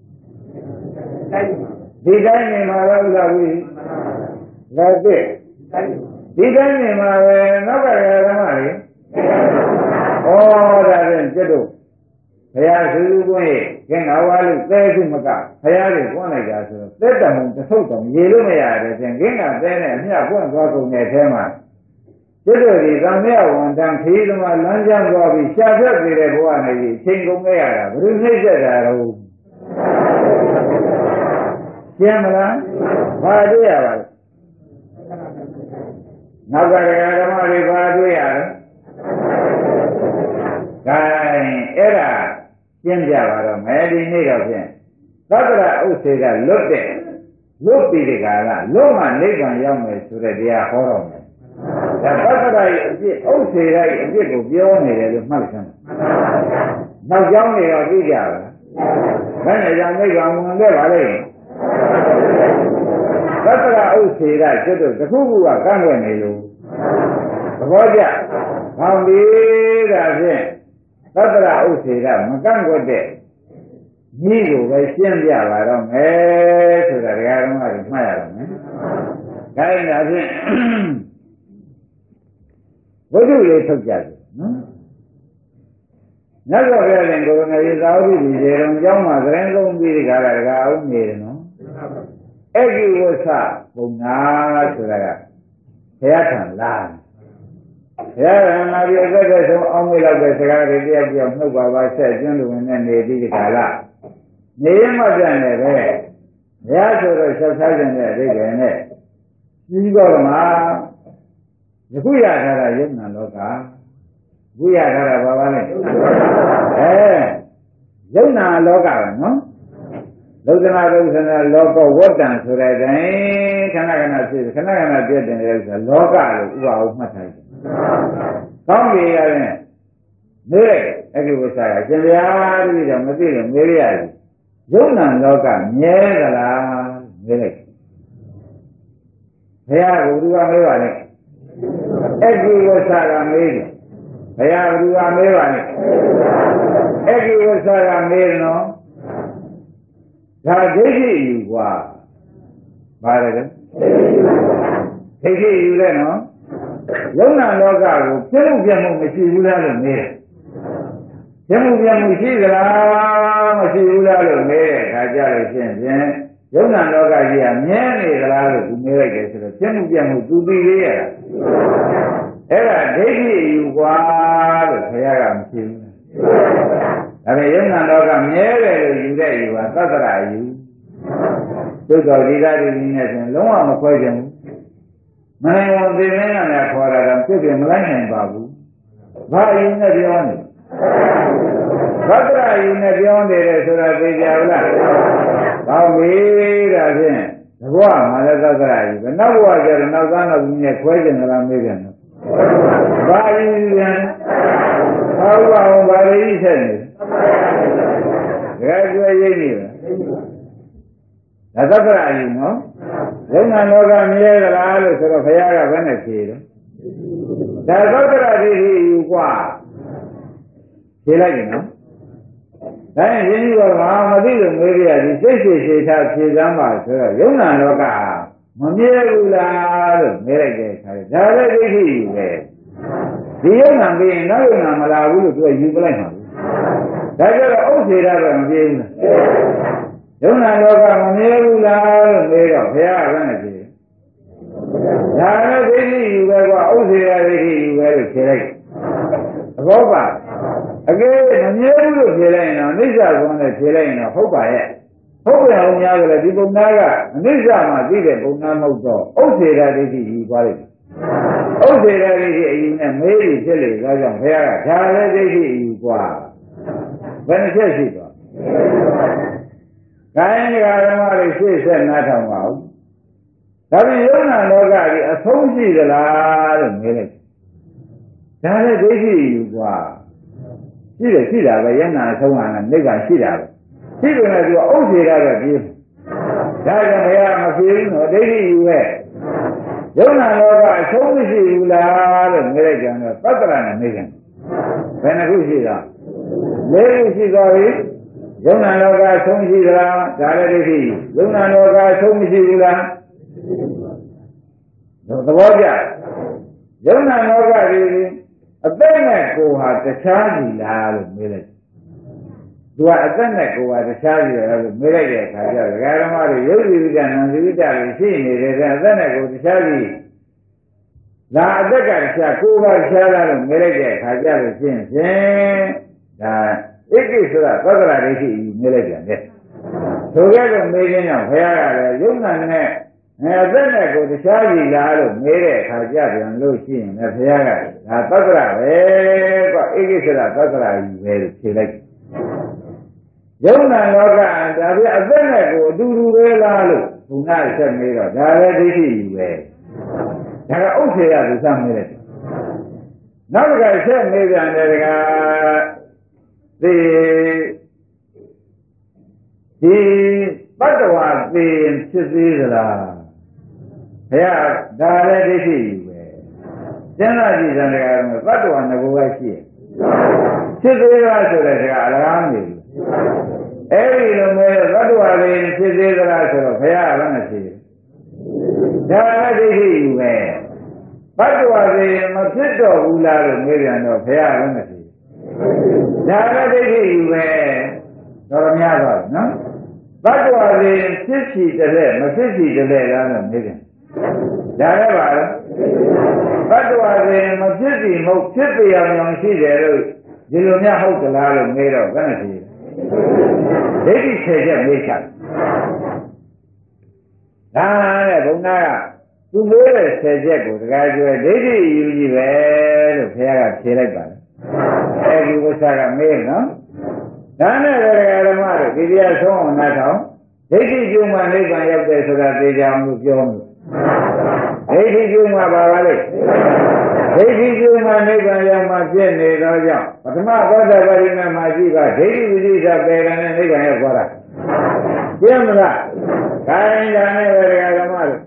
ဒီတိုင်းနေမှာတော့ဥစ္စာဘူးလက်ပြဒီတိုင်းနေမှာပဲနောက်ကဓမ္မတွေဒါဖြင့်ကျွတ်တို့ဘုရားသူကိုယ်ကင်္ဂဝါလူသဲခုမကဘုရားတွေပွင့်လိုက်တာဆိုတော့သက်တံမှုတစ်ထုပ်တော့ရေလို့မရတယ်ဖြင့်ကင်္ဂသဲနဲ့အမြတ်ပွင့်သွားကုန်တဲ့အထဲမှာကျွတ်တို့ဒီသံဃာဝန်တန်ခီးသမားလမ်းကျမ်းသွားပြီးရှားဖြတ်နေတဲ့ဘဝနဲ့ကြီးချိန်ကုန်ခဲ့ရတာဘယ်လိုနှိမ့်ဆက်တာတော့ရှင်းမလားဘာတွေ့ရပါလဲနောက်ကဓမ္မတွေဘာတွေ့ရလဲဒါအဲ့ဒါရှင်းပြပါတော့မယ်ဒီနေ့တော့ဖြင့်သတ္တရဥစ္စေကလွတ်ပြီးဒီကလာလွတ်မှနိဗ္ဗာန်ရောက်မယ်ဆိုတဲ့တရားဟောတော့မယ်ဒါသတ္တရရဲ့အဖြစ်ဥစ္စေရဲ့အဖြစ်ကိုပြောနေတယ်လို့မှတ်စမ်းနောက်ကြောင်းတွေတော့သိကြပါလားဘယ်နဲ့ကြောင့်နိဗ္ဗာန်ဝင်ခဲ့ပါလိမ့်သတ္တရဥစ္စေကကျွတ်တို့တစ်ခုခုကကန့်ွက်နေလို့သဘောကျဟောဒီဒါဖြင့်သတ္တရဥစ္စေကမကန့်ကွက်တဲ့ဤကိုပဲရှင်းပြပါတော့မယ်ဆိုတာဒကာဓမ္မတွေမှတ်ရတော့မယ်။ဒါရင်ဒါဖြင့်ဝိသုလေးထုတ်ကြတယ်နော်။မြတ်စွာဘုရားရှင်ကိုယ်တော်ရဲ့သာဝတိဒီရေတော်ကျောင်းမှာသတင်းလုံးပြီးဒီကရဒကာအောင်နေတယ်နော်။အဲ့ဒီဝဆပုံနာဆိုတာကဘုရားထံလာဘုရားရဟန်းပြီးအသက်သက်ဆုံးအောင်မေးလောက်တဲ့စကားတွေတရားပြောနှုတ်ပါပါဆက်ကျွန်းလူဝင်နဲ့နေပြီးဒီကလာနေရမှပြန်တယ်ပဲဘုရားဆိုတော့ဆက်စားခြင်းနဲ့အိဗယ်နဲ့ပြီးတော့မှယခုရထားတာယုံနာလောကခုရထားတာဘာပါလဲယုံနာလောကပဲနော်လုဒနာလုဒနာလောကဝတ္တံဆိုတဲ့တိုင်းခဏခဏဖြစ်ခဏခဏပြည့်တယ်လေဆိုလောကလို့ဥပအောင်မှတ်ထားတယ်ကောင်းပြီရတယ်မေးအဲ့ဒီဝိသကရှင်ဗျာတပည့်တော်မသိလို့မေးရရတယ်ယုံနာလောကမြဲသလားမေးလိုက်ဘုရားကဘုရားမေးပါနဲ့အဲ့ဒီဝိသကမေးတယ်ဘုရားကဘုရားမေးပါနဲ့အဲ့ဒီဝိသကမေးနော်ဒါဒိဋ္ဌိယူกว่าပါတယ်ဒိဋ္ဌိယူလဲနော်ယုံနာလောကကိုပြည့်မှုပြည့်မှုမရှိဘူးလားလို့မေးတယ်ပြည့်မှုပြည့်မှုရှိသလားမရှိဘူးလားလို့မေးတဲ့အခါကျလို့ရှိရင်ယုံနာလောကကြီးကမြဲနေသလားလို့သူမေးလိုက်တယ်ဆိုတော့ပြည့်မှုပြည့်မှုသူသိသေးရတာအဲ့ဒါဒိဋ္ဌိယူกว่าလို့ခရကမရှိဘူးဒါပေမဲ့ယုံနာလောကမြဲတယ်လို့ယူတဲ့ယူကသတ္တရယူသို့တော်ဒီဓာတ်ဒီနည်းနဲ့ဆိုလုံးဝမခွဲခြင်းဘူးမနိုင်ဝန်သိမင်းကလည်းခေါ်တာတော့ပြည့်ပြည့်မလိုက်နိုင်ပါဘူးဘာယူနဲ့ပြောနေသတ္တရယူနဲ့ပြောနေတယ်ဆိုတာသိကြဘူးလားဟောပြီဒါဖြင့်တဘောမှာလည်းသတ္တရယူပဲနောက်ဘဝကျတော့နောက်သားနောက်ကြီးနဲ့ခွဲခြင်းကလားမေးကြတယ်ဘာယူပြန်ဟောပါအောင်ဘာလို့ဆက်နေဒါကျွေးရိပ်နေလားဒါသတ္တရယူနော်ယုံနာလောကမြဲသလားလို့ဆိုတော့ဘုရားကဘယ်နဲ့ဖြေတယ်ဒါသတ္တရဒိဋ္ဌိယူกว่าဖြေလိုက်ရင်နော်ဒါရင်ရင်းကြီးကမသိလို့မေးရသည်စိတ်ရှိထားဖြေစမ်းပါဆိုတော့ယုံနာလောကမမြဲဘူးလားလို့မေးလိုက်တဲ့အခါဒါလည်းဒိဋ္ဌိယူပဲဒီယုံနာပြီးရင်နောက်ယုံနာမလာဘူးလို့သူကယူပလိုက်မှာဒါကြတော့ဥစ္စေရတော့မပြေဘူးလားယုံနာလောကမမြဲဘူးလားလို့မေးတော့ဘုရားကလည်းပြေဒါလည်းဒိဋ္ဌိယူပဲကွာဥစ္စေရဒိဋ္ဌိယူပဲလို့ဖြေလိုက်သဘောပါအကယ်မမြဲဘူးလို့ဖြေလိုက်ရင်တော့အနိစ္စကောင်းနဲ့ဖြေလိုက်ရင်တော့ဟုတ်ပါရဲ့ဟုတ်ပြန်အောင်များကြတယ်ဒီပုံနာကအနိစ္စမှာသိတဲ့ပုံနာမဟုတ်တော့ဥစ္စေတာဒိဋ္ဌိယူသွားလိုက်ဥစ္စေတာဒိဋ္ဌိအယူနဲ့မေးပြီးဖြစ်လေဒါကြောင့်ဘုရားကဒါလည်းဒိဋ္ဌိယူกว่าဘယ်နှချက်ရှိသွားခိုင်းကြဓမ္မတွေရှေ့ဆက်နားထောင်ပါဦးဒါပြီးယုံနာလောကကြီးအဆုံးရှိသလားလို့မေးလိုက်ဒါလည်းဒိဋ္ဌိယူกว่าရှိတာပဲယန္နာအဆုံးဟာနိဗ္ဗာန်ရှိတာပဲရှိတယ်နဲ့သူကဥစ္စေတာပဲပြေးဒါကြောင့်ဘုရားမပြေဘူးနော်ဒိဋ္ဌိယူပဲယုံနာလောကအဆုံးမရှိဘူးလားလို့မေးလိုက်ကြတော့သတ္တရနဲ့မေးကြတယ်ဘယ်နှခုရှိတာ၄ခုရှိသွားပြီယုံနာလောကအဆုံးရှိသလားဒါလည်းဒိဋ္ဌိယုံနာလောကအဆုံးမရှိဘူးလားသဘောကျယုံနာလောကကြီးအသက်နဲ့ကိုယ်ဟာတခြားစီလားလို့မေးလိုက်သူကအသက်နဲ့ကိုယ်ဟာတခြားစီလားလို့မေးလိုက်တဲ့အခါကျတော့ဒကာဓမ္မတွေယုတ်တိဝိဒ္ဒနံသီဝိတ္တတွေရှိနေတယ်တဲ့အသက်နဲ့ကိုယ်တခြားစီဒါအသက်ကတခြားကိုယ်ကတခြားလားလို့မေးလိုက်တဲ့အခါကျတော့ရှင်းဒါဣတိဆိုတာသတ္တရဒိဋ္ဌိမေးလိုက်ပြန်တယ်ဆိုကြတော့မေးခြင်းကြောင့်ဘုရားကလည်းယုံနာနဲ့အသက်နဲ့ကိုယ်တခြားစီလားလို့မေးတဲ့အခါကျပြန်လို့ရှိရင်လည်းဘုရားကဒါသတ္တရပဲကွဣတိဆိုတာသတ္တရကြီးပဲလို့ဖြေလိုက်ယုံနာလောကဒါပြအသက်နဲ့ကိုအတူတူပဲလားလို့ဘုရားဆက်မေးတော့ဒါလည်းဒိဋ္ဌိကြီးပဲဒါကဥစ္စေယသူစမေးတယ်နောက်တစ်ခါဆက်မေးပြန်တယ်တကားဒီပတ္တဝါသိဖြစ်သေးသလားဘုရားဒါလည်းဒိဋ္ဌိကြီးပဲစဉ်းစားကြည့်စမ်းတယ်ကပတ္တဝါငကိုကရှိရဲ့ဖြစ်သေးလားဆိုတဲ့ကအလကားနေပြီအဲ့ဒီလိုမျိုးသတ္တဝါတွေဖြစ်သေးသလားဆိုတော့ဘုရားကလည်းမရှိဘူးဒါလည်းဒိဋ္ဌိကြီးပဲသတ္တဝါတွေမဖြစ်တော့ဘူးလားလို့မေးပြန်တော့ဘုရားကလည်းမရှိဘူးဒါလည်းဒိဋ္ဌိကြီးပဲတော်များတော့နော်သတ္တဝါတွေဖြစ်စီတဲ့မဖြစ်စီတဲ့လားလို့မေးပြန်ဒါလည်းပါလားသတ္တဝါတွေမဖြစ်စီမဟုတ်ဖြစ်ပြအောင်အောင်ရှိတယ်လို့ဒီလိုများဟုတ်သလားလို့မေးတော့ဘယ်နဲ့ဖြေဒိဋ္ဌိ10ချက်မေးချဒါတဲ့ဘုရားကသူမေးတဲ့10ချက်ကိုတခါကျွဲဒိဋ္ဌိယူကြီးပဲလို့ဘုရားကဖြေလိုက်ပါလားအဲဒီဝိသကမေးနော်ဒါနဲ့ဓမ္မတို့ဒီတရားဆုံးအောင်နားထောင်ဒိဋ္ဌိကျုံမှနိဗ္ဗာန်ရောက်တယ်ဆိုတာသိကြအောင်လို့ပြောလို့ဒိဋ္ဌိကျုံမှပါပါလေဒိဋ္ဌိကျုံမှနိဗ္ဗာန်ရောက်မှပြည့်နေတော့ကြောင့်ပထမသောတာပတိမေမှာရှိကဒိဋ္ဌိဝိသိစာပေရနဲ့နိဗ္ဗာန်ရောက်သွားတာပြည့်မလားခိုင်းတာနဲ့ဓမ္မတို့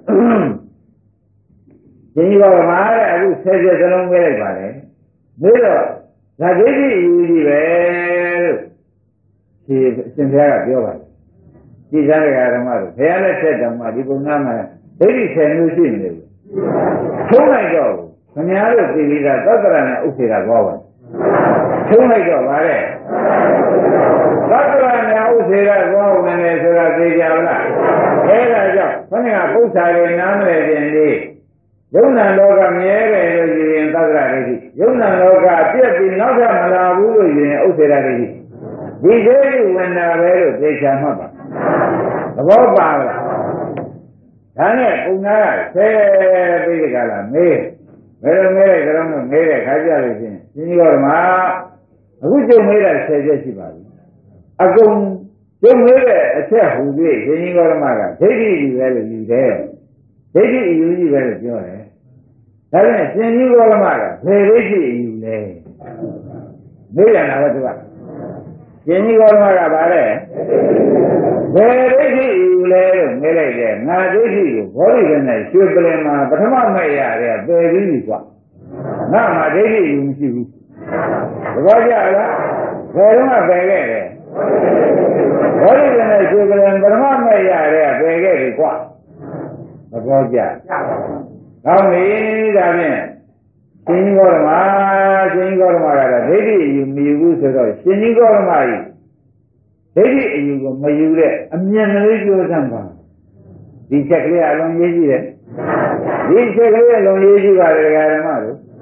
ဒီဘောမှာတဲ့အခု10ချက်စလုံးမေးလိုက်ပါလေမေးတော့ဒါဒိဋ္ဌိယူကြီးပဲလို့ဒီရှင်ဘုရားကပြောပါတယ်ဒီစားရဓမ္မတို့ဘုရားလက်ထက်ဓမ္မဒီပုံနာမှာဒိဋ္ဌိ10မျိုးရှိနေတယ်ထုံးလိုက်တော့ခင်ဗျားတို့သိပြီးသားသတ္တရနဲ့ဥစ္စေတာကောပါထုံးလိုက်တော့ဗါတဲ့သတ္တရနဲ့ဥစ္စေတာကောဝင်တယ်ဆိုတာသိကြလားအဲဒါကြောင့်ခဏကပု္ပ္ပာတွေနားမလဲခြင်းလေးယုံနာလောကမြဲတယ်လို့ယူရင်သတ္တရဒိဋ္ဌိယုံနာလောကပြည့်ပြီးနောက်ထပ်မလာဘူးလို့ယူရင်ဥစ္စေတာဒိဋ္ဌိဒီဒိဋ္ဌိဝင်တာပဲလို့သိချာမှတ်ပါသဘောပါလားဒါနဲ့ပုံနာကဆဲပြီးကြလားမေးဘယ်လိုမေးလဲကြောင့်မေးတဲ့ခါကြလို့ချင်းရှင်ကြီးတော်မှာအခုကျုံမေးတာ10ချက်ရှိပါပြီအကုန်ကျုံမေးတဲ့အချက်ဟူပြီးရှင်ကြီးတော်မှာကဒိဋ္ဌိကြီးပဲလို့ယူတယ်ဒိဋ္ဌိအယူကြီးပဲလို့ပြောတယ်ဒါနဲ့ရှင်ကြီးတော်မှာကဘယ်ဒိဋ္ဌိအယူလဲမေးရတာတော့သူကရှင်ကြီးတော်မှာကဗါတဲ့ဘယ်ဒိဋ္ဌိယူလဲလို့မေးလိုက်တယ်ငါဒိဋ္ဌိကိုဘောဓိကနဲ့ရွှေပလင်မှာပထမမဲ့ရတယ်ပယ်ပြီးပြီကွာငါမှဒိဋ္ဌိယူမရှိဘူးသဘောကျလားဘယ်တော့မှပယ်ခဲ့တယ်ဘောဓိကနဲ့ရွှေပလင်ပထမမဲ့ရတယ်ပယ်ခဲ့ပြီကွာသဘောကျကောင်းပြီဒါဖြင့်ရှင်ကြီးဘောဓမကတော့ဒိဋ္ဌိယူမယူဘူးဆိုတော့ရှင်ကြီးဘောဓမကြီးဒိဋ္ဌိအယူကိုမယူတဲ့အမြင်လေးပြောစမ်းပါဒီချက်ကလေးအလုံးရေးကြည့်တယ်ဒီချက်ကလေးအလုံးရေးကြည့်ပါလေဓမ္မတို့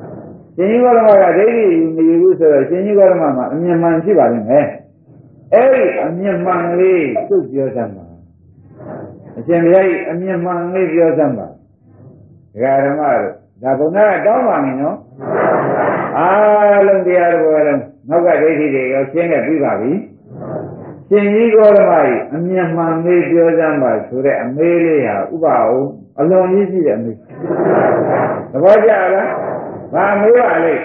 ရှင်ကြီးကောဓမကဒိဋ္ဌိယူမယူဘူးဆိုတော့ရှင်ကြီးကောဓမမှာအမြင်မှန်ရှိပါလိမ့်မယ်အဲ့ဒီအမြင်မှန်လေးသူ့ပြောစမ်းပါအရှင်ဘုရားကြီးအမြင်မှန်လေးပြောစမ်းပါဒကာဓမ္မတို့ဒါဘုရားကတောင်းပါနေနော်အားလုံးတရားတော်လုံးနောက်ကဒိဋ္ဌိတွေရောရှင်းခဲ့ပြီးပါပြီရှင်ကြီးကောဓမကြီးအမြင်မှန်လေးပြောစမ်းပါဆိုတဲ့အမေးလေးဟာဥပအောင်အလွန်ကြီးရှိတဲ့အမေးသဘောကျလားဘာမေးပါလိမ့်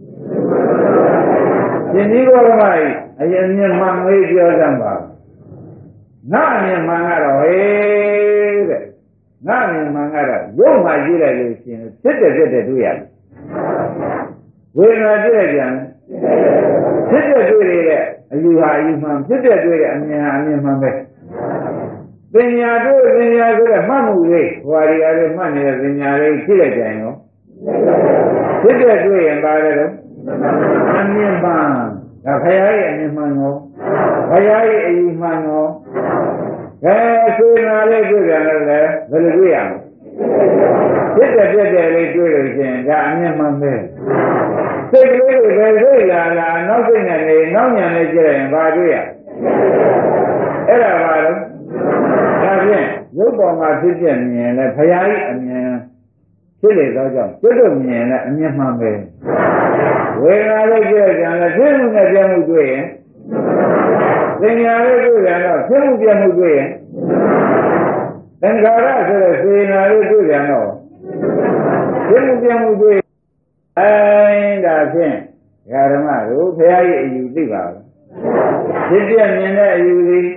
ရှင်ကြီးကောဓမကြီးအရင်မြင်မှန်လေးပြောစမ်းပါငါအမြင်မှန်ကတော့ဟေးတဲ့ငါအမြင်မှန်ကတော့ရုပ်မှကြည့်လိုက်လို့ရှင်ဖြစ်တဲ့တွေ့ရတယ်ဝေဒနာတွေ့ရပြန်ဖြစ်တဲ့တွေ့ရတဲ့အယူဟာအယူမှန်ဖြစ်တဲ့တွေ့တဲ့အမြင်ဟာအမြင်မှန်ပဲပညာတွေ့ပညာဆိုတဲ့မှတ်မှုလေးဟွာရီအားလေးမှတ်နေတဲ့ပညာလေးကြည့်လိုက်ကြရင်ရောဖြစ်တဲ့တွေ့ရင်ပါတယ်တော့အမြင်မှန်ဒါခရီးရဲ့အမြင်မှန်ရောခရီးရဲ့အယူမှန်ရောဆိုနာလေးတွေ့ကြတယ်လေဘယ်လိုတွေ့ရမလဲဖြစ်တဲ့လေးတွေ့လို့ရှိရင်ဒါအမြင်မှန်ပဲစိတ်ကလေးတွေပဲစိတ်လာနောက်စိတ်နဲ့နေနောက်ညာနဲ့ကြည့်ရင်ဘာတွေ့ရအဲ့ဒါပါတော့ဒါဖြင့်ရုပ်ပေါ်မှာဖြစ်ပြမြင်လဲဖရာကြီးအမြင်ဖြစ်လေတော့ကြောင့်ကျွတ်တို့မြင်လဲအမြင်မှန်ပဲဝေဒနာလေးကြည့်ကြတယ်ဖြစ်မှုနဲ့ပြမှုတွေ့ရင်သင်ညာလေးတွေ့ရင်တော့ဖြစ်မှုပြမှုတွေ့ရင်သင်္ခါရဆိုတဲ့စေနာလေးတွေ့ရင်တော့ဖြစ်မှုပြမှုတွေ့ဒါဖြင့်ဓမ္မတို့ဘုရားရဲ့အယူသိပါဘူးဖြစ်ပြမြင်တဲ့အယူသည်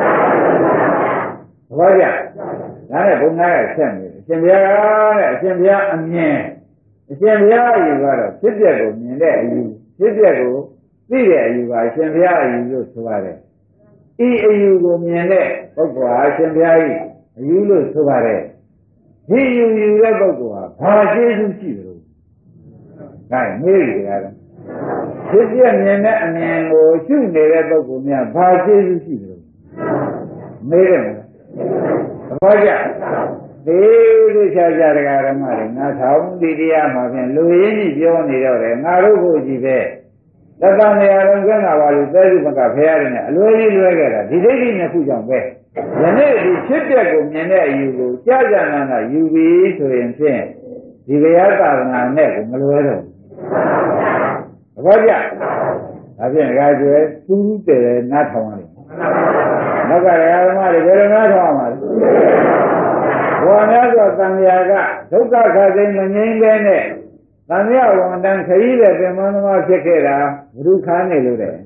ဘာကြဒါနဲ့ဘုရားကဆက်နေတယ်အရှင်ဘုရားတဲ့အရှင်ဘုရားအမြင်အရှင်ဘုရားအယူကတော့ဖြစ်ပြကိုမြင်တဲ့အယူဖြစ်ပြကိုသိတဲ့အယူပါအရှင်ဘုရားအယူလို့ဆိုရတယ်ဤအယူကိုမြင်တဲ့ပုဂ္ဂိုလ်ဟာအရှင်ဘုရားကြီးအယူလို့ဆိုပါတယ်ဒီယူတဲ့ပုဂ္ဂိုလ်ဟာဘာကျေးဇူးရှိတယ်လို့ဒါမေးရတယ်ဖြစ်ပြမြင်တဲ့အမြင်ကိုရှုနေတဲ့ပုဂ္ဂိုလ်များဘာကျေးဇူးရှိတယ်လို့မေးတယ်မလားဘာကြသေးချာချာတရားဓမ္မတွေငါထောင်ဒီတရားမှာဖြင့်လူရင်းကြီးပြောနေတော့တယ်ငါတို့ကိုကြည့်ပဲသတ္တနေရာလုံးကျမ်းသာပါလို့သဲစုမကဖရားတယ်နဲ့အလွယ်ကြီးလွဲခဲ့တာဒီဒိဋ္ဌိနှစ်ခုကြောင့်ပဲယနေ့ဒီဖြစ်တဲ့ကိုမြင်တဲ့အယူကိုကြာကြာနာနာယူပြီးဆိုရင်ဖြင့်ဒီဘုရားသာသနာနဲ့ကိုမလွဲတော့ဘူးဘာကြဒါဖြင့်ငါကျွဲသူးတယ်နားထောင်ရတယ်နောက်ကဓမ္မတွေဘယ်လိုနားထောင်ရမှာလဲဘောများဆိုသံဃာကဒုက္ခခါစိမ့်မငြိမ်းပဲနဲ့သံဃာဝန်တန်းခရီးတဲ့ပြမန်းသမားဖြစ်ခဲ့တာဘုရုခါနေလို့တဲ့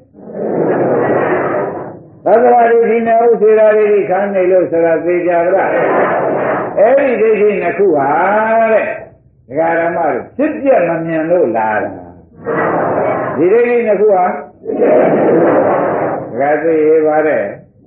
သတ္တဝါတွေဒီနေဥစေရာတွေခါနေလို့ဆိုတာသိကြပါလားအဲ့ဒီဒိဋ္ဌိနှစ်ခုဟာတဲ့ဒကာဓမ္မတို့ဖြစ်ပြမမြင်လို့လာတာဒီဒိဋ္ဌိနှစ်ခုဟာဒကာသိရပါတယ်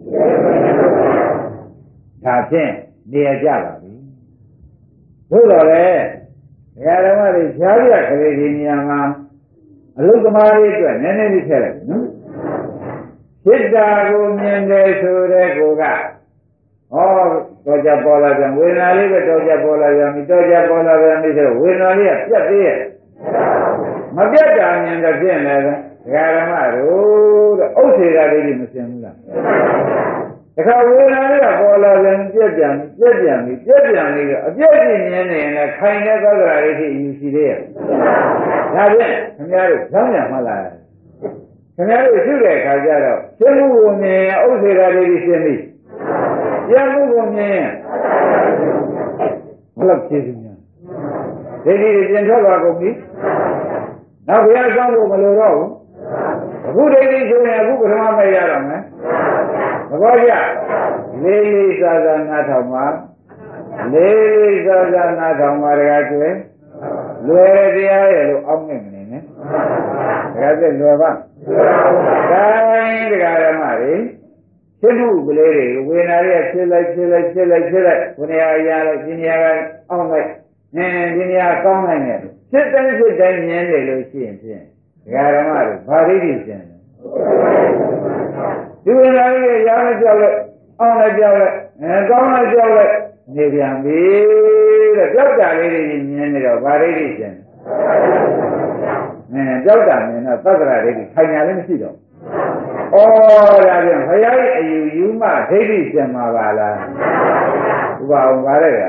ဒါဖြင့်နေရကြပါပြီသို့တော်လည်းဒကာဓမ္မတွေရှားပြကလေးဒီနေရာမှာအလုသမားတွေအတွက်နည်းနည်းလေးထည့်လိုက်နော်ဖြစ်တာကိုမြင်တယ်ဆိုတဲ့ကိုကတော့ကြပေါ်လာပြန်ဝေဒနာလေးပဲတော့ကြပေါ်လာပြန်ပြီတော့ကြပေါ်လာပြန်ပြီဆိုဝေဒနာလေးကပြတ်သေးရဲ့မပြတ်တာမြင်တဲ့ဖြစ်နေတယ်ဒကာဓမ္မတို့တဲ့ဥစ္စေတာလေးမစင်ဘူးလားတခါဝေဒနာလေးကပေါ်လာပြန်ပြတ်ပြန်ပြီတော့အပြည့်ကြီးမြင်နေရင်လည်းခိုင်တဲ့သောကရာလေးဖြစ်ယူရှိသေးရဲ့ဒါဖြင့်ခင်ဗျားတို့ဇောင်းရမှလာတယ်ခင်ဗျားတို့ရှုတဲ့အခါကျတော့ရှင်းမှုကိုမြင်ရင်ဥစ္စေတာလေးရှင်းပြီပြတ်မှုကိုမြင်ရင်ဘယ်လောက်ရှင်းများဒိဋ္ဌိတွေပြင်ထွက်သွားကုန်ပြီနောက်ဘုရားဆောင်ဖို့မလိုတော့ဘူးအခုဒိဋ္ဌိဆိုရင်အခုပထမမဲ့ရတော့မယ်သဘောကျလေးလေးစားစားနားထောင်ပါလေးလေးစားစားနားထောင်ပါတကားကျွဲလွယ်တရားရဲ့လို့အောင်းနေမနေနဲ့တကားကျွဲလွယ်ပါတိုင်းတရားဓမ္မတွေဖြစ်မှုကလေးတွေဝေဒနာတွေဖြစ်လိုက်ဝေဒနာရလိုက်ပညာကအောင်းလိုက်ပညာကောင်းလိုက်နဲ့ဖြစ်တိုင်းမြင်နေလို့ရှိရင်ဖြင့်တရားဓမ္မတွေဘာဒိဋ္ဌိကျင်ဒီဝေဒနာတွေရမ်းကြောက်လိုက်အောင်းလိုက်ကြောက်လိုက်ကောင်းလိုက်ကြောက်လိုက်နေပြန်ပြီတဲ့ကြောက်တာလေးတွေမြင်နေတော့ဘာဒိဋ္ဌိကျင်ကြောက်တာမြင်တော့သက္ကရာဒိဋ္ဌိခိုင်ညာလည်းမရှိတော့ဩဒါပြန်ဘုရားရဲ့အယူယူမှဒိဋ္ဌိရှင်မှာပါလားဥပအောင်ပါလေဗျာ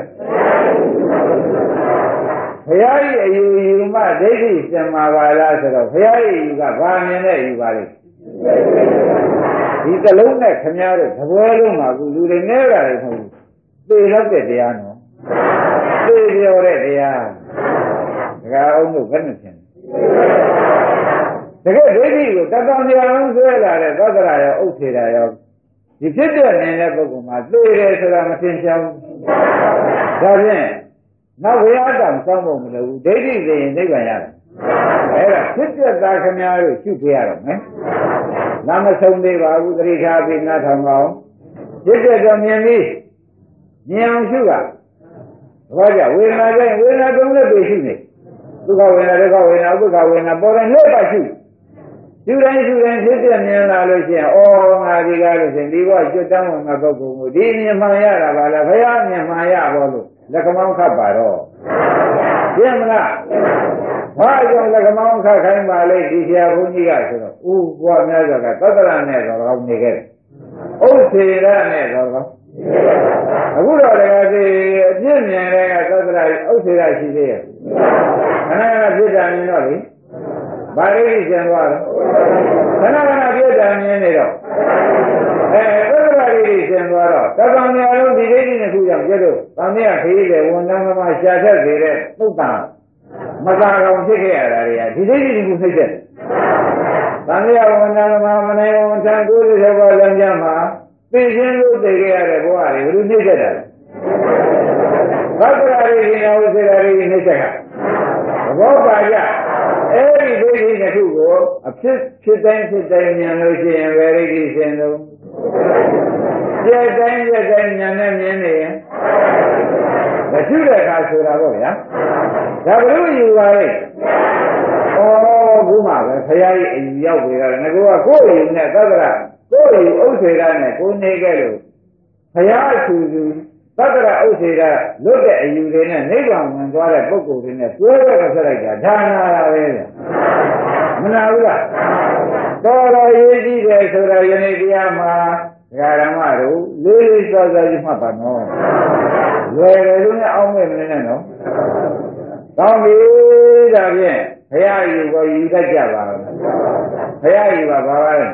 ဘုရားရဲ့အယူယူမှဒိဋ္ဌိရှင်မှာပါလားဆိုတော့ဘုရားရဲ့ယူကဘာမြင်တဲ့ယူပါလဲဒီကလုံးနဲ့ခမည်းတော်သဘောလုံးမှာကူလူတွေနဲကြတယ်မဟုတ်ဘူးသိလောက်တဲ့တရားနော်သိပြောတဲ့တရားဒကာအောင်တို့ဘယ်နဲ့ဖြစ်တကယ်ဒိဋ္ဌိကိုတတံတရားလုံးဆွဲလာတဲ့သက္ကရာရောဥစ္စေတာရောဒီဖြစ်တဲ့နေတဲ့ပုဂ္ဂိုလ်မှာသိတယ်ဆိုတာမသိချင်ဘူးဒါဖြင့်နောက်ဝိရတောင်စောင့်ဖို့မလိုဘူးဒိဋ္ဌိသိရင်နိဗ္ဗာန်ရတယ်အဲ့ဒါဖြစ်တဲ့သားခမည်းတော်ရှုပြရတော့မယ်နာမဆုံးသေးပါဘူးသတိထားပြီးနားထောင်ပါအောင်ဖြစ်တဲ့တော့မြင်ပြီးမြင်အောင်ရှုတာဘာကြောင့်ဝေဒနာကျရင်ဝေဒနာတုံးလည်းတွေ့ရှုနေဒုက္ခဝေဒနာဒုက္ခဝေဒနာဥပ္ပခဝေဒနာပေါ်တယ်လို့ပါရှုရှုတိုင်းဖြစ်တဲ့မြင်လာလို့ရှိရင်ဩငါဒီကားလို့ရှိရင်ဒီဘဝကျွတ်တန်းဝင်မှာပုဂ္ဂိုလ်ကိုဒီမြင်မှန်ရတာပါလားဘုရားမြင်မှန်ရပါလို့လက်ကမောင်းခတ်ပါတော့ရှင်းမလားဘာကြောင့်လက်ကမောင်းခတ်ခိုင်းပါလေဒီဆရာဘုန်းကြီးကဆိုတော့ဥဘွားများစွာကသတ္တရနဲ့တော့ကောင်းနေခဲ့တယ်ဥစ္စေရနဲ့တော့ကောင်းအခုတော့တကယ်ဒီအပြည့်မြင်တဲ့ကသတ္တရဥစ္စေရရှိသေးရဲ့ခဏခဏပြစ်တာမြင်တော့လေဘာလို့ကျန်သွားလဲခဏခဏပြည့်တာမြင်နေတော့သတ္တရာကြီးကျန်သွားတော့သတ္တံများလုံးဒီဒိဋ္ဌိနဲ့ခုကြောင့်ကျတော့သံဃာခေးတယ်ဝန်တန်းမှာရှာတတ်စေတဲ့သုတ်တံမသာကောင်ဖြစ်ခဲ့ရတာတွေကဒီဒိဋ္ဌိကိုနှိမ့်တဲ့သံဃာဝန်တန်းမှာမနိုင်ဝန်ထမ်း90ဘောလမ်းကြမှာသိချင်းလို့သိခဲ့ရတဲ့ဘဝတွေဘယ်လိုနှိမ့်တဲ့တာလဲသတ္တရာကြီးနဲ့ဥစ္စေရာကြီးနှိမ့်တဲ့ကသဘောပါကြအဲ့ဒီဒိဋ္ဌိတစ်ခုကိုအဖြစ်တိုင်းမြင်လို့ရှိရင်ဝေရိတိရှင်တို့ပြည့်တိုင်းဉာဏ်နဲ့မြင်နေရင်မရှိတဲ့အခါဆိုတာပေါ့ဗျာဒါဘလို့ယူပါလေဩဘုမာပဲခရီးအယူရောက်ပြီတော့ငါကကိုယ်ယူနဲ့သက္ကရာကိုယ်ယူဥစ္စေရနဲ့ကိုနေခဲ့လို့ဘုရားသူသက္ကရာဥစ္စေရလွတ်တဲ့အယူတွေနဲ့နိဗ္ဗာန်ဝင်သွားတဲ့ပုဂ္ဂိုလ်တွေနဲ့တွဲတော့ဆက်လိုက်တာဒါနာရပဲမနာဘူးလားတော်တော်ရေးကြည့်တယ်ဆိုတော့ယနေ့တရားမှာဒကာဓမ္မတို့လေးလေးစောစောကြီးမှတ်ပါနော်လွယ်တယ်လို့နဲ့အောင်းမဲ့မနေနဲ့နော်ကောင်းပြီဒါဖြင့်ဘုရားယူကိုယူတတ်ကြပါလားဘုရားယူပါဘာပါလဲ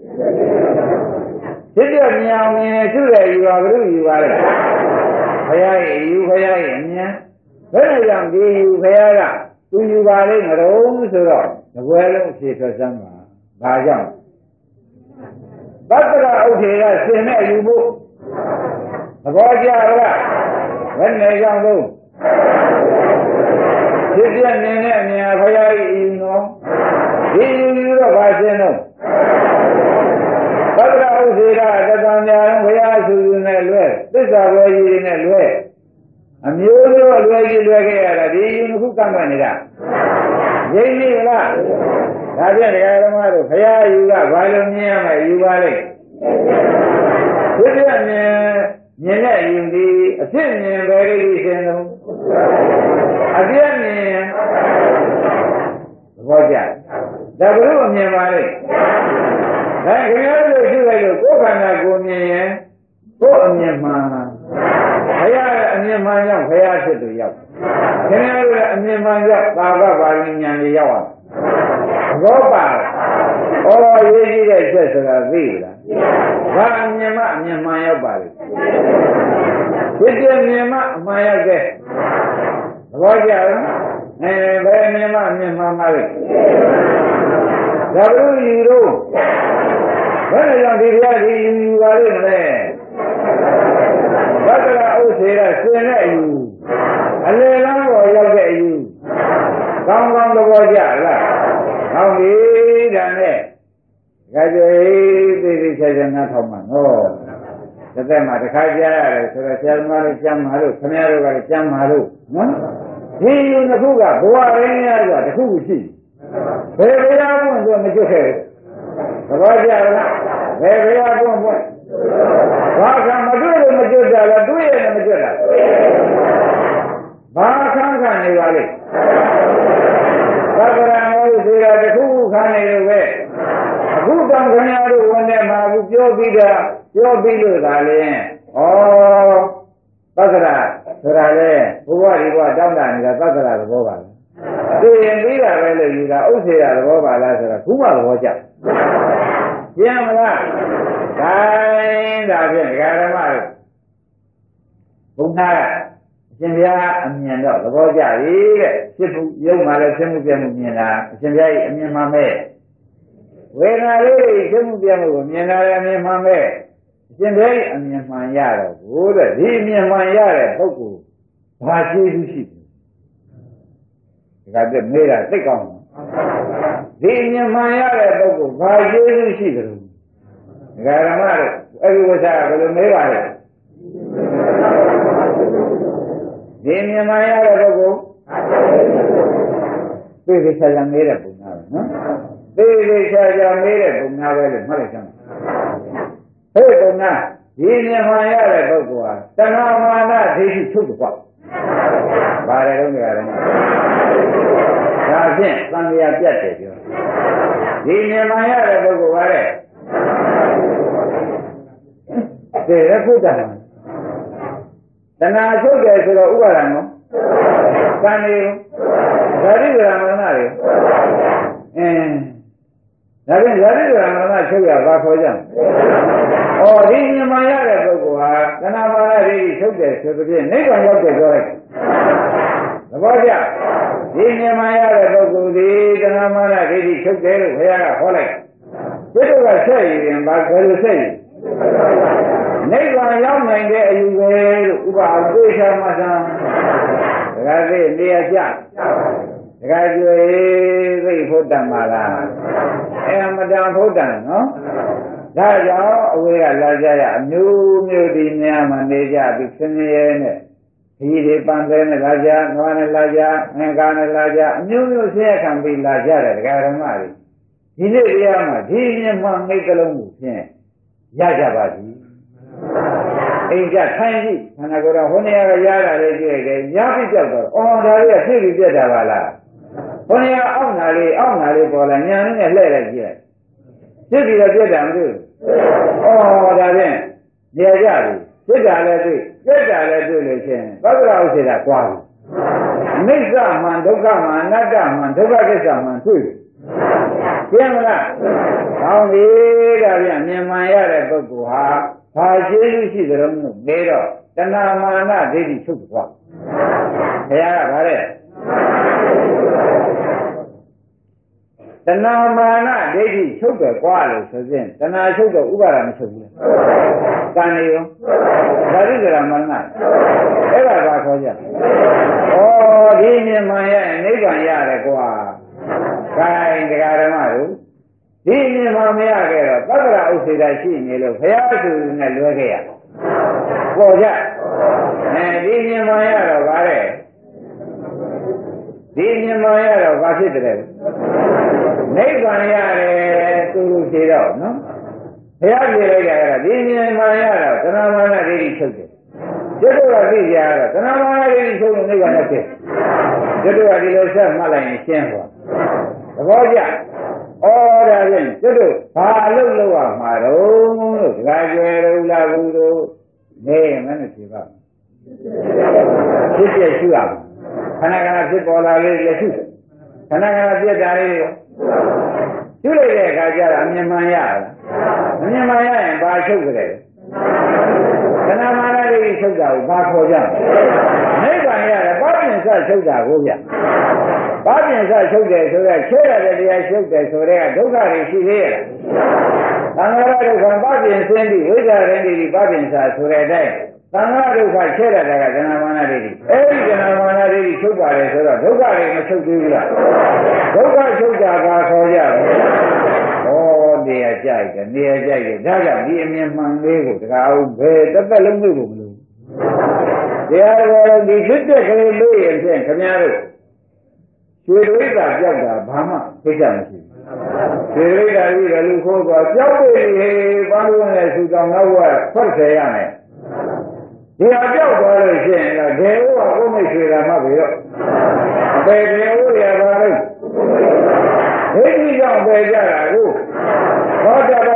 ဖြစ်ပြမြောင်မြင်သူ့ရဲ့ယူပါဘုရားယူပါလေဘုရားရဲ့ယူဘုရားရဲ့အမြင်ဘယ်နဲ့ကြောင့်ဒီယူဘုရားကသူယူပါလိမ့်မလို့ဆိုတော့တပွဲလုံးဖြေထွက်စမ်းပါဘာကြောင့်သတ္တရာဥထေကရှင်နဲ့ယူဖို့သဘောကျလားဘယ်နဲ့ကြောင့်လို့ဖြစ်ပြနေတဲ့အမြင်ဘုရားရဲ့ယူနော်ဒီယူတော့ဘာရှင်တော့သတ္တရာဥထေကတတံများဘုရားဆူနဲ့လွဲသစ္စာဘောကြီးနဲ့လွဲအမျိုးမျိုးလွဲကြီးလွဲခဲ့ရတာဒီယူနှစ်ခုကန့်ကွက်နေတာရင်းနေလားဒါဖြင့်ဒကာဓမ္မတို့ဘုရားယူကဘာလို့မြင်ရမလဲယူပါလိမ့်ဖြစ်ပြမြင်တဲ့ယူဒီအဖြစ်မြင်ပဲလိမ့်ရှင်တော့အပြည့်မြင်သဘောကျဒါဘလို့မြင်ပါလိမ့်ဒါခင်ဗျားတို့ရှိလိုက်လို့ကိုယ်ခန္ဓာကိုမြင်ရင်ကိုယ်အမြင်မှန်ဘုရားအမြင်မှန်ကြောင့်ဘုရားဖြစ်သူရောက်ခင်ဗျားတို့အမြင်မှန်ကြောင့်သာဝပါဠိဉာဏ်ကြီးရောက်အောင်ဘောပါဩရေးကြည့်တဲ့ချက်ဆိုတာသိလားဘာအမြင်မှအမြင်မှန်ရောက်ပါလေဖြစ်ပြမြင်မှအမှန်ရောက်တဲ့သဘောကျလားဘယ်အမြင်မှအမြင်မှန်ပါလဲဒါဘလို့ယူတော့ဘယ်ကြောင့်ဒီတရားဒီယူပါလိမ့်မလဲသတ္တရာဥစ္စေရရှင်တဲ့အယူအလယ်လမ်းပေါ်ရောက်တဲ့အယူကောင်းကောင်းသဘောကျလားဟောင်းပြီဒါနဲ့ကြွေသိသိချာချာနားထောင်မှာနော်တစ်သက်မှာတစ်ခါကြားရတယ်ဆိုတော့ဆရာသမားတို့ကြမ်းမှာလို့ခင်ဗျားတို့ကလည်းကြမ်းမှာလို့နော်ဒီယူတစ်ခုကဘဝရင်းရဆိုတာတစ်ခုရှိဘယ်ဘုရားပွင့်ဆိုမကျွတ်ခဲ့ဘူးသဘောကျလားဘယ်ဘုရားပွင့်ဘာကမတွေ့လို့မကျွတ်တာလားတွေ့ရင်မကျွတ်တာဘာခံခံနေပါလိမ့်သက္ကရာမောသေရာခင်ဗျားတို့ဝန်ထဲမှာအခုပြောပြီးလို့သာလေဩသက္ကရာဆိုတာလေဘုရားဒီဘဝတောင်းတနေတာသက္ကရာသဘောပါလားသိရင်ပြီးတာပဲလို့ယူတာဥစ္စေရသဘောပါလားဆိုတော့ခုမှသဘောကျပြန်မလားဒါဖြင့်ဒကာဓမ္မတို့ဘုရားအရှင်ဘုရားအမြင်တော့သဘောကျပြီတဲ့ဖြစ်မှုရုပ်မှလည်းဖြစ်မှုပြမှုမြင်တာအရှင်ဘုရားရဲ့အမြင်မှမဲ့ဝေဒနာလေးဖြစ်မှုပြမှုကိုမြင်တာလည်းအမြင်မှမဲ့အရှင်ဘုရားရဲ့အမြင်မှန်ရတော့ဘိုးတဲ့ဒီအမြင်မှန်ရတဲ့ပုဂ္ဂိုလ်ဘာရှိသူရှိဒါကတည်းမေးတာသိကောင်းတယ်ဒီအမြင်မှန်ရတဲ့ပုဂ္ဂိုလ်ဘာရှိသူရှိတယ်ဒကာဓမ္မတို့အဲ့ဒီဝိသကဘယ်လိုမေးပါလဲဒီမြင်မှန်ရတဲ့ပုဂ္ဂိုလ်သိသိချာချာမေးတဲ့ပုံသားပဲနော်သိသိချာချာမေးတဲ့ပုံသားပဲလို့မှတ်လိုက်ကြပါဟဲ့ပုံသားဒီမြင်မှန်ရတဲ့ပုဂ္ဂိုလ်ဟာတဏှာမာနဒိဋ္ဌိချုပ်တော့ပါတယ်တော့ကြရတယ်ဒါဖြင့်သံဃာပြတ်တယ်ပြောဒီမြင်မှန်ရတဲ့ပုဂ္ဂိုလ်ဟာတဲ့သေရခုတ္တတဏှာချုပ်တယ်ဆိုတော့ဥပါဒံနော်ကံနေဇာတိကရမဏတွေဒါဖြင့်ဇာတိကရမဏချုပ်ရပါခေါ်ကြ။ဩဒီမြင်မှန်ရတဲ့ပုဂ္ဂိုလ်ဟာတဏှာမာနတွေချုပ်တယ်ဆိုတဲ့ဖြင့်နိဗ္ဗာန်ရောက်တယ်ပြောလိုက်။သဘောကျ။ဒီမြင်မှန်ရတဲ့ပုဂ္ဂိုလ်ဒီတဏှာမာနတွေချုပ်တယ်လို့ဘုရားကဟောလိုက်။ဒီတော့ကဆက်ရင်ဘာခေါ်လို့ဆက်ရင်နိဗ္ဗာန်ရောက်နိုင်တဲ့အယူပဲလို့ဥပအာသေချာမှသံဒကာသိနေရကြဒကာကျွေသိဖို့တန်ပါလားမတန်ဖို့တန်နော်ဒါကြောင့်အဝေးကလာကြရအမျိုးမျိုးဒီနေရာမှာနေကြပြီးဆင်းရဲနဲ့ဒီတွေပန်းသေးနဲ့လာကြနွားနဲ့လာကြငင်ကားနဲ့လာကြအမျိုးမျိုးဆင်းရဲခံပြီးလာကြတယ်ဒကာဓမ္မတွေဒီနေ့တရားမှာဒီမြတ်မှမိတ်ကလုံးကိုဖြင့်ရကြပါသည်အိမ်ကြထိုင်ကြည့်ခန္ဓာကိုယ်တော်ဟိုနေရာကရတာလေးကြည့်လိုက်တယ်ရပြီးကြောက်တော့အော်ဒါလေးကဖြစ်ပြီးပြတ်တာပါလားဟိုနေရာအောက်နာလေးပေါ်လာညာနဲ့လှည့်လိုက်ကြည့်ဖြစ်ပြီးတော့ပြတ်တာမတွေ့အော်ဒါဖြင့်နေရာကြပြီပြတ်တာလည်းတွေ့ပြတ်တာလည်းတွေ့လို့ချင်းသက္ကရာဥစ္စေတာကွာပြီအနိစ္စမှန်ဒုက္ခမှန်အနတ္တမှန်ဒုက္ခကိစ္စမှန်တွေ့ပြန်မလားကောင်းပြီဒါပြန်မြင်မှန်ရတဲ့ပုဂ္ဂိုလ်ဟာဘာရှိရှိကြုံလို့နေတော့တဏှာမာနဒိဋ္ဌိချုပ်သွားဘုရားကဗါတဲ့တဏှာမာနဒိဋ္ဌိချုပ်တယ်ကွာလို့ဆိုရင်တဏှာချုပ်တော့ဥပါဒမချုပ်ဘူးကံနေရောဓာတိကရမာနအဲ့ဒါဘာခေါ်ကြဩဒီမြင်မှန်ရနိဗ္ဗာန်ရတယ်ကွာခိုင်းတရားဓမ္မတို့ဒီမြင်မှမရခဲ့တော့သက္ကရာဥစ္စေတာရှိနေလို့ဘုရားသူနဲ့လွဲခဲ့ရပေါ်ကြဒီမြင်မှရတော့ဗါတဲ့ဒီမြင်မှရတော့ဘာဖြစ်တယ်နိဗ္ဗာန်ရတယ်သူလူရှိတော့နော်ဘုရားပြလိုက်ကြတာဒီမြင်မှရတော့သဏ္ဍာမာနဒိဋ္ဌိချုပ်တယ်ဒီတော့သိကြရတော့သဏ္ဍာမာနဒိဋ္ဌိချုပ်လို့နိဗ္ဗာန်ရောက်တယ်ဒီတော့ဒီလိုဆက်မှတ်လိုက်ရင်ရှင်းသွားသဘောကျဩဒါဖြင့်ကျွတ်တို့ဘာအလုပ်လုပ်ရမှာတော့လို့ဒကာကျွယ်တို့လာဘူးတို့နေမနဲ့ဖြေပါဖြစ်ပြရှိရမှာခဏခဏဖြစ်ပေါ်လာလေးလက်ရှိခဏခဏပြက်တာလေးကျွတ်လိုက်တဲ့အခါကျတော့အမြင်မှန်ရလားအမြင်မှန်ရရင်ဘာချုပ်ကြတယ်ခဏမှန်လေးချုပ်တာကိုဘာခေါ်ကြနိဗ္ဗာန်ရတယ်ဘာပြင်စချုပ်တာကိုဗျဘာပြင်စချုပ်တယ်ဆိုတော့ချဲရတဲ့တရားချုပ်တယ်ဆိုတဲ့ကဒုက္ခတွေရှိသေးရဲ့သံဃာဒုက္ခဘာပြင်စင်းပြီးဝိဇ္ဇာရင်းဒီဘာပြင်စဆိုတဲ့အတိုင်းသံဃာဒုက္ခချဲရတာကဇဏမာနဒိဋ္ဌိအဲဒီဇဏမာနဒိဋ္ဌိချုပ်ပါတယ်ဆိုတော့ဒုက္ခတွေမချုပ်သေးဘူးလားဒုက္ခချုပ်တာကခေါ်ကြတယ်နေရာကြိုက်တယ်နေရာကြိုက်တယ်ဒါကြောင့်ဒီအမြင်မှန်လေးကိုတကားအောင်ဘယ်တစ်သက်လုံးလို့မလို့တရားတော်ဒီဖြစ်တဲ့ကလေးလို့ရင်ဖြင့်ခင်ဗျားတို့ရွှေဒိဋ္ဌာပြောက်တာဘာမှသိကြမရှိဘူးရွှေဒိဋ္ဌာကြီးလည်းလူခိုးသွားပြောက်ပြီဘာလို့လဲသူတော်ငါ့ဘဝဖွက်ဆယ်ရမယ်ဒီအပြောက်သွားလို့ရှိရင်တော့ဒေဝကကိုမိတ်ရွှေတာမှပြီတော့အပေဒေဝရပါလို့ဒိဋ္ဌိကြောင့်ပဲကြတာကိုဟောကြ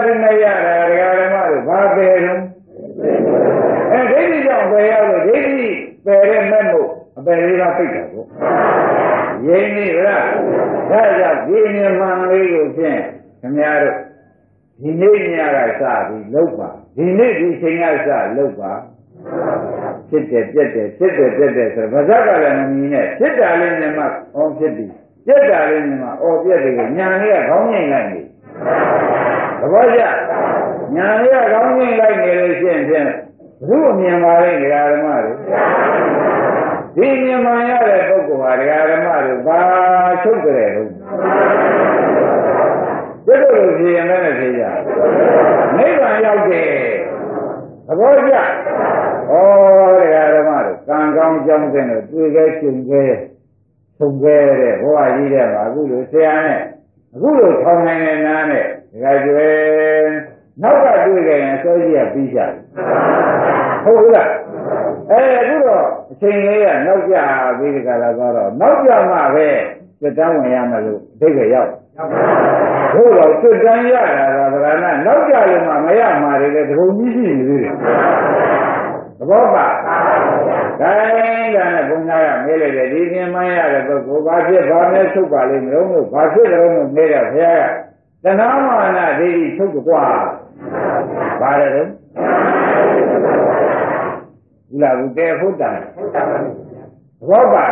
သိမရတာဒကာဓမ္မတို့ဘာပဲတော့ဒိဋ္ဌိကြောင့်ပဲရောက်လို့ဒိဋ္ဌိပယ်တဲ့မဲ့မို့အပယ်လေးပါပိတ်တာပေါ့ရင်းနေလားဒါကြောင့်ဒီမြမလေးကိုဖြင့်ခင်ဗျားတို့ဒီနေ့ညကစပြီးလုပ်ပါဒီနေ့ဒီချိန်ကစလုပ်ပါဖြစ်တယ်ပြက်တယ်ဖြစ်တယ်ပြက်တယ်ဆိုတော့ဗဇက်ကလည်းမမြင်နဲ့ဖြစ်တာလေးနဲ့မှအော်ဖြစ်ပြီပြက်တာလေးနဲ့မှအော်ပြက်တယ်ကိုညာလေးကခေါင်းငိမ့်လိုက်နေသဘောကျညာလေးကခေါင်းငိမ့်လိုက်နေလို့ရှိရင်ဖြင့်ဘုမြင်ပါလေဒကာဓမ္မတို့ဒီမြင်မှန်ရတဲ့ပုဂ္ဂိုလ်ဟာဒကာဓမ္မတို့ဘာချုပ်ကြတယ်လို့ဒီလိုလိုဖြေရင်လည်းဖြေကြနိဗ္ဗာန်ရောက်တယ်သဘောကျဩဒကာဓမ္မတို့ကံကောင်းကြောင်းတဲ့လို့တွေ့ခဲ့ရှင်ခဲ့ဆုံခဲ့တဲ့ဘဝကြီးတဲ့မှာအခုလိုဆရာနဲ့အခုလိုထောင်နိုင်တဲ့နားနဲ့ဒကာကျွဲနောက်ကတွေ့ကြရင်စောကြီးကပြီးကြတယ်ဟုတ်ဘူးလားအခုတော့အချိန်လေးကနောက်ကျပြီးဒီကလာတော့နောက်ကျမှပဲစစ်တမ်းဝင်ရမယ်လို့အဓိပ္ပာယ်ရောက်ဘို့တော့စစ်တမ်းရတာကဗရဏနောက်ကျလို့မှမရမှာလေတခုံကြီးရှိနေသေးတယ်သဘောပါဒါနဲ့ဘုန်းကြီးကမေးလိုက်တယ်ဒီပြင်မှရတဲ့ပုဂ္ဂိုလ်ဘာဖြစ်ဘာနဲ့ထုတ်ပါလိမ့်မလို့ဘာဖြစ်ကြလို့မေးတော့ဘုရားကတဏှာမာနဒိဋ္ဌိထုတ်ကြွားပါတယ်တော့ဘူးလားဘူးတဲဟုတ်တယ်ဘောပါ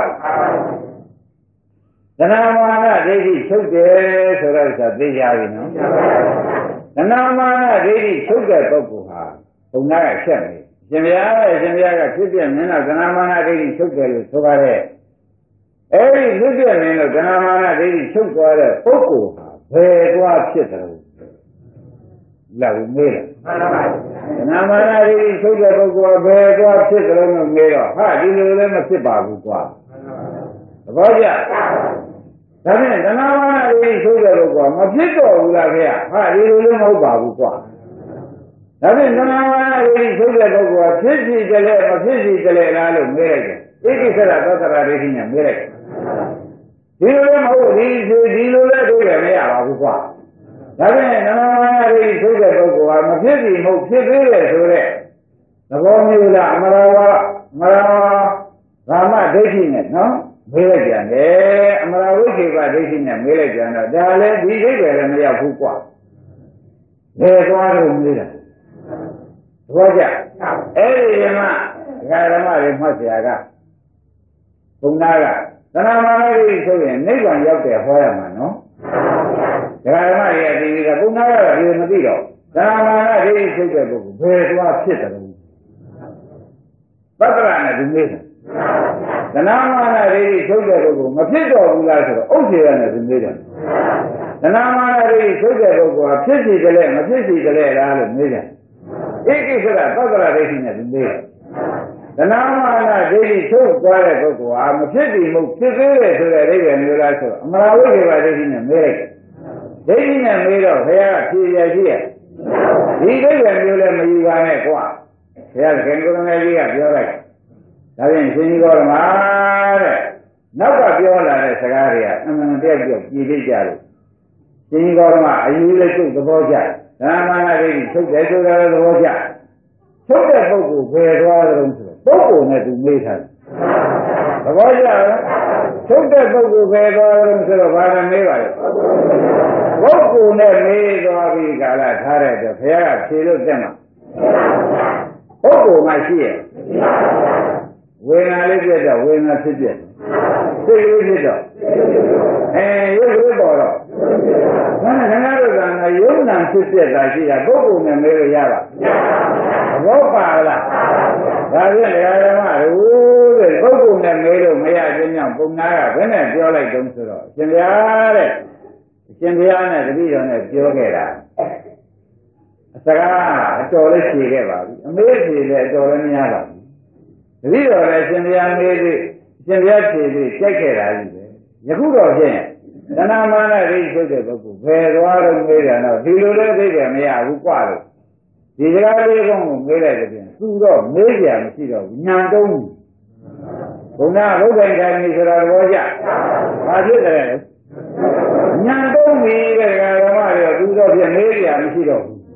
တဏှာမာနဒိဋ္ဌိချုပ်တယ်ဆိုတော့ဆိုသိကြပြီနော်တဏှာမာနဒိဋ္ဌိချုပ်တဲ့ပုဂ္ဂိုလ်ဟာဘုံနာကချက်နေရှင်ဗျာကဖြစ်ပြမင်းကတဏှာမာနဒိဋ္ဌိချုပ်တယ်လို့ဆိုပါတဲ့အဲဒီဖြစ်ပြမင်းလို့တဏှာမာနဒိဋ္ဌိချုပ်သွားတဲ့ပုဂ္ဂိုလ်ဟာဘယ်သွားဖြစ်တယ်လို့လာဘူးမေးလားနာမနာရီထုတ်တဲ့ပုဂ္ဂိုလ်ဘယ်သွားဖြစ်ကြလို့မေးတော့ဟာဒီလိုလည်းမဖြစ်ပါဘူးကွာသဘောကျဒါဖြင့်ဓမ္မနာရီထုတ်တဲ့ပုဂ္ဂိုလ်မဖြစ်တော့ဘူးလားခင်ဗျဟာဒီလိုလည်းမဟုတ်ပါဘူးကွာဒါဖြင့်ဓမ္မနာရီထုတ်တဲ့ပုဂ္ဂိုလ်ဖြစ်စီကြလဲမဖြစ်စီကြလဲလားလို့မေးလိုက်တယ်ဣတိစ္စရသတ္တရာဒိဋ္ဌိနဲ့မေးလိုက်ဒီလိုလည်းမဟုတ်ဒီလိုလည်းတွေ့ရမရပါဘူးကွာဒါဖြင့်နမမနာရီထုတ်တဲ့ပုဂ္ဂိုလ်ဟာမဖြစ်စီမဟုတ်ဖြစ်သေးတယ်ဆိုတဲ့သဘောမျိုးလားအမရဝကာမဒိဋ္ဌိနဲ့နော်မေးလိုက်ကြတယ်အမရဝိသေကဒိဋ္ဌိနဲ့မေးလိုက်ကြတော့ဒါလည်းဒီဒိဋ္ဌိလည်းမရောက်ဘူးကွာဘယ်သွားလို့မေးတာသဘောကျအဲ့ဒီမှာဒကာဓမ္မတွေမှတ်เสียကဘုံနာကသဏ္ဍာန်မာနရီဆိုရင်နိဗ္ဗာန်ရောက်တယ်ဟောရမှာနော်ဒကာဓမ္မတွေအတီးကဘုံနာကဒီမသိတော့သဏ္ဍာန်မာနရီထုတ်တဲ့ပုဂ္ဂိုလ်ဘယ်သွားဖြစ်တယ်လို့ပတ္တရနဲ့ဒီမေးတယ်သဏ္ဍာန်မာနရီထုတ်တဲ့ပုဂ္ဂိုလ်မဖြစ်တော့ဘူးလားဆိုတော့ဥစ္စေရနဲ့ဒီမေးတယ်သဏ္ဍာန်မာနရီထုတ်တဲ့ပုဂ္ဂိုလ်ကဖြစ်စီတယ်လဲမဖြစ်စီတယ်လဲလားလို့မေးတယ်ဧကိစ္စရပတ္တရဒိဋ္ဌိနဲ့ဒီမေးတယ်သဏ္ဍာန်မာနဒိဋ္ဌိထုတ်သွားတဲ့ပုဂ္ဂိုလ်ဟာမဖြစ်စီမှုဖြစ်သေးတယ်ဆိုတဲ့အိဗယ်မျိုးလားဆိုတော့အမရဝိကေဝဒိဋ္ဌိနဲ့မေးလိုက်ဒိဋ္ဌိနဲ့မေးတော့ဘုရားဖြေရရှိရဒီအိဗယ်မျိုးလည်းမယူပါနဲ့ကွာဘုရားခင်ကိုယ်တော်ကြီးကပြောလိုက်ဒါဖြင့်ရှင်ကြီးတော်မှာတဲ့နောက်ကပြောလာတဲ့စကားတွေကအမှန်တရားပြောပြည်သိကြလို့ရှင်ကြီးတော်ကအယူလည်းချုပ်သဘောကျဓမ္မနာဒိဋ္ဌိချုပ်တယ်ဆိုတာလည်းသဘောကျချုပ်တဲ့ပုဂ္ဂိုလ်ဘယ်သွားကြုံဆိုပုဂ္ဂိုလ်နဲ့သူမေးထားတယ်သဘောကျလားချုပ်တဲ့ပုဂ္ဂိုလ်ဘယ်သွားကြုံဆိုတော့ဘာလဲမေးပါလေပုဂ္ဂိုလ်နဲ့မေးသွားပြီးကာလထားတဲ့အတွက်ဘုရားကဖြေလို့တက်မှာပုဂ္ဂိုလ်မှရှိရဲ့ဝေဒနာလေးပြတ်တော့ဝေဒနာဖြစ်ပြတ်စိတ်လေးဖြစ်တော့ရုပ်လေးပေါ်တော့ခဏခဏတို့ကယုံနာဖြစ်ပြတ်တာရှိတာပုဂ္ဂိုလ်နဲ့မေးလို့ရပါဘောပါလားဒါဖြင့်တရားဓမ္မတို့တဲ့ပုဂ္ဂိုလ်နဲ့မေးလို့မရခြင်းကြောင့်ပုံနာကဘယ်နဲ့ပြောလိုက်တုံးဆိုတော့ရှင်ဘုရားတဲ့အရှင်ဘုရားနဲ့တပည့်တော်နဲ့ပြောခဲ့တာအစကားအတော်လေးဖြေခဲ့ပါပြီအမေးဖြေလည်းအတော်လေးများပါပြီတပည့်တော်လည်းရှင်ဘုရားမေးပြီးရှင်ဘုရားဖြေပြီးကြိုက်ခဲ့တာကြီးပဲယခုတော့ဖြင့်သဏ္ဍာန်မာနဒိဋ္ဌိထုတ်တဲ့ပုဂ္ဂိုလ်ဘယ်သွားလို့မေးတယ်တော့ဒီလိုလည်းသိတယ်မရဘူးกว่าလို့ဒီစကားလေးကောကိုမေးလိုက်တဲ့ပြင်သူတော့မေးကြမရှိတော့ဘူးညာတုံးဘုရားဘုဒ္ဓံတိုင်းဆိုတာသဘောကျဘာဖြစ်တယ်ညာတုံးပြီတဲ့ဓမ္မတွေသူတော့ပြင်မေးကြမရှိတော့ဘူး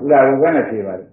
ဘူးလားဘုရားနဲ့ဖြေပါလေ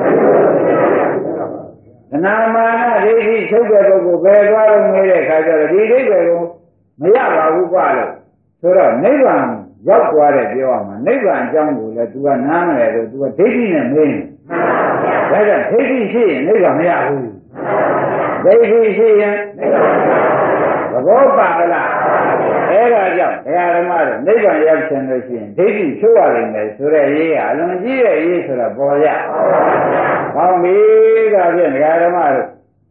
တဏမာနဒိဋ္ဌိချုပ်တဲ့ပုဂ္ဂိုလ်ဘယ်သွားလို့မေးတဲ့အခါကျတော့ဒီဒိဋ္ဌိကိုမရပါဘူးကွာလို့ဆိုတော့နိဗ္ဗာန်ရောက်သွားတဲ့ပြောရမှာနိဗ္ဗာန်အကြောင်းကိုလည်း तू ကနားမလဲလို့ तू ကဒိဋ္ဌိနဲ့မင်းဒါကြောင့်ဒိဋ္ဌိရှိရင်နိဗ္ဗာန်မရဘူးဒိဋ္ဌိရှိရင်သဘောပါလားအဲ့ဒါကြောင့်ဘုရားဓမ္မတို့နိဗ္ဗာန်ရောက်ချင်လို့ရှိရင်ဒိဋ္ဌိချိုးရနိုင်တယ်ဆိုတဲ့ရေးကအလွန်ကြီးတဲ့ရေးဆိုတော့ပေါ်ရဟောပြီဒါဖြင့်ဘုရားဓမ္မတို့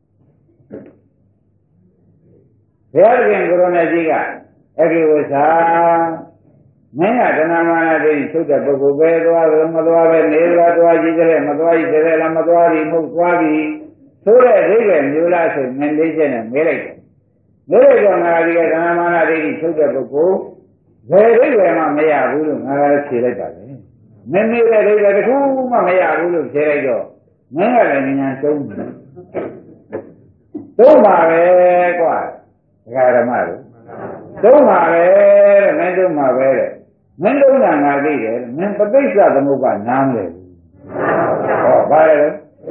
ဘုရားရှင်ကိုရိုနာကြီးကအကိဝဇ္ဇာမင်းကတဏမာနဒိဋ္ဌိချုပ်တဲ့ပုဂ္ဂိုလ်ပဲသွားလို့မသွားပဲနေသွားကြည့်ကြတယ်မသွားကြည့်ကြတယ်လားမသွားဘူးမဟုတ်သွားပြီဆိုတဲ့အဓိပ္ပာယ်မျိုးလားဆိုမင်းလေးချက်နဲ့မဲလိုက်တယ်မဲလိုက်တော့ငါဒီကတဏမာနဒိဋ္ဌိချုပ်တဲ့ပုဂ္ဂိုလ်ဘယ်အိဗယ်မှမရဘူးလို့ငါကဖြေလိုက်တာလေမင်းနေတဲ့အိဗယ်တစ်ခုမှမရဘူးလို့ဖြေလိုက်တော့မင်းကလည်းဉာဏ်သုံးတယ်သုံးပါပဲကွာဒကာဓမ္မတို့သုံးပါပဲတဲ့မင်းသုံးပါပဲတဲ့မင်းသုံးတာငါသိတယ်မင်းပဋိစ္စသမုပ္ပါနားမလဲဘူးဟောဘာလဲ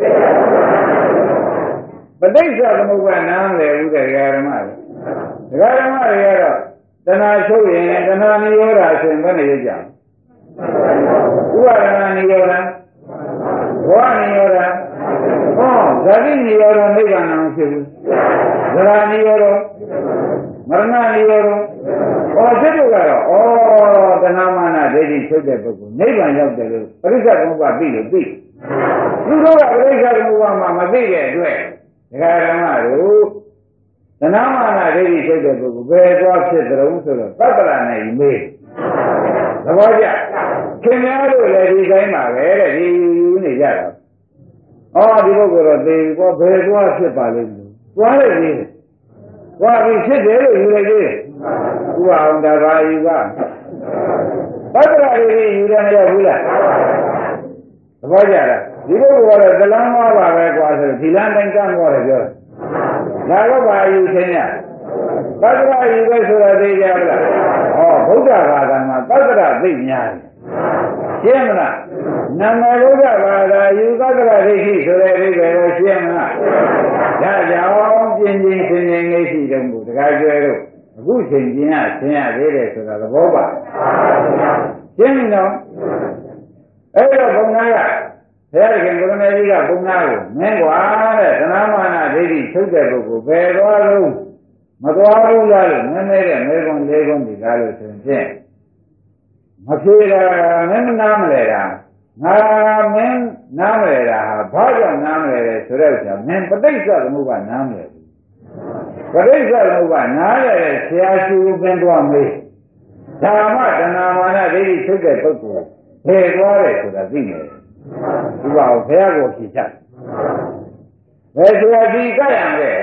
ပဋိစ္စသမုပ္ပါနားမလဲဘူးတဲ့ဒကာဓမ္မတို့ဒကာဓမ္မတွေကတော့တဏှာချုပ်ရင်တဏှာနိရောဓဆိုရင်ဘယ်နဲ့ရကြဥပါဒနာနိရောဓဘောနိရောဓဟောဇာတိနိရောဓနိဗ္ဗာန်အောင်ဖြစ်ဘူးဇရာနိရောဓမရဏနိရောဓဟောဖြစ်လို့ကတော့တဏှာမာနဒိဋ္ဌိချုပ်တဲ့ပုဂ္ဂိုလ်နိဗ္ဗာန်ရောက်တယ်လို့ပရိစ္ဆေသမုပ္ပါသိလို့သိသူတို့ကပရိစ္ဆေသမုပ္ပါမှာမသိတဲ့အတွက်ဒကာဓမ္မတို့တဏှာမာနဒိဋ္ဌိချုပ်တဲ့ပုဂ္ဂိုလ်ဘယ်သွားဖြစ်ကြုံဆိုတော့သတ္တရနဲ့မေးသဘောကျခင်ဗျားတို့လည်းဒီတိုင်းပါပဲတဲ့ဒီနေကြတာဒီပုဂ္ဂိုလ်တော့သေဘောဘယ်သွားဖြစ်ပါလိမ့်မယ်သွားလိုက်သေးတယ်သွားပြီဖြစ်တယ်လို့ယူလိုက်သေးတယ်ဥပအောင်တဘာယူကသတ္တရတွေယူတယ်မရဘူးလားသဘောကျလားဒီပုဂ္ဂိုလ်ကတော့ဇလန်းသွားပါပဲကွာဆိုဒီလမ်းတိုင်းကမ်းသွားတယ်ပြောဒါတော့ဘာယူခြင်းရသတ္တရယူပဲဆိုတာသိကြမလားဗုဒ္ဓဘာသာမှာသတ္တရသိများတယ်ရှင်းမလားနာမဗုဒ္ဓဘာသာယူသတ္တရဒိဋ္ဌိဆိုတဲ့အိဗယ်ကိုရှင်းမလားဒါကြောင့်ပြင်းပြင်းရှင်းရှင်းလေးရှိတုံးကိုတခါကျွဲတို့အခုချိန်ကျင်ရဆင်းရသေးတယ်ဆိုတာသဘောပါရှင်းပြီနော်အဲ့တော့ဘုံနာကဘုရားခင်ကိုရမေကြီးကဘုံနာကိုမင်းကွာတဲ့သဏ္ဍမာနဒိဋ္ဌိထုတ်တဲ့ပုဂ္ဂိုလ်ဘယ်သွားလို့မသွားဘူးလားလို့မင်းနေတဲ့မေကွန်လေးကွန်ဒီကားလို့ဆိုရင်မဖြေတာမင်းနားမလဲတာငါမင်းနားမလဲတာဟာဘာကြောင့်နားမလဲလဲဆိုတော့မင်းပဋိစ္စသမုပ္ပါနားမလဲဘူးပဋိစ္စသမုပ္ပါနားလဲဆရာရှိပင်သွားမေးဓမ္မတဏ္ဍာမာနဒိဋ္ဌိထုတ်တဲ့ပုဂ္ဂိုလ်ဘယ်သွားတယ်ဆိုတာသိနေတယ်ဒီပါဘုရားကိုဖြေချက်ဘယ်ဆရာဒီကြရံလဲ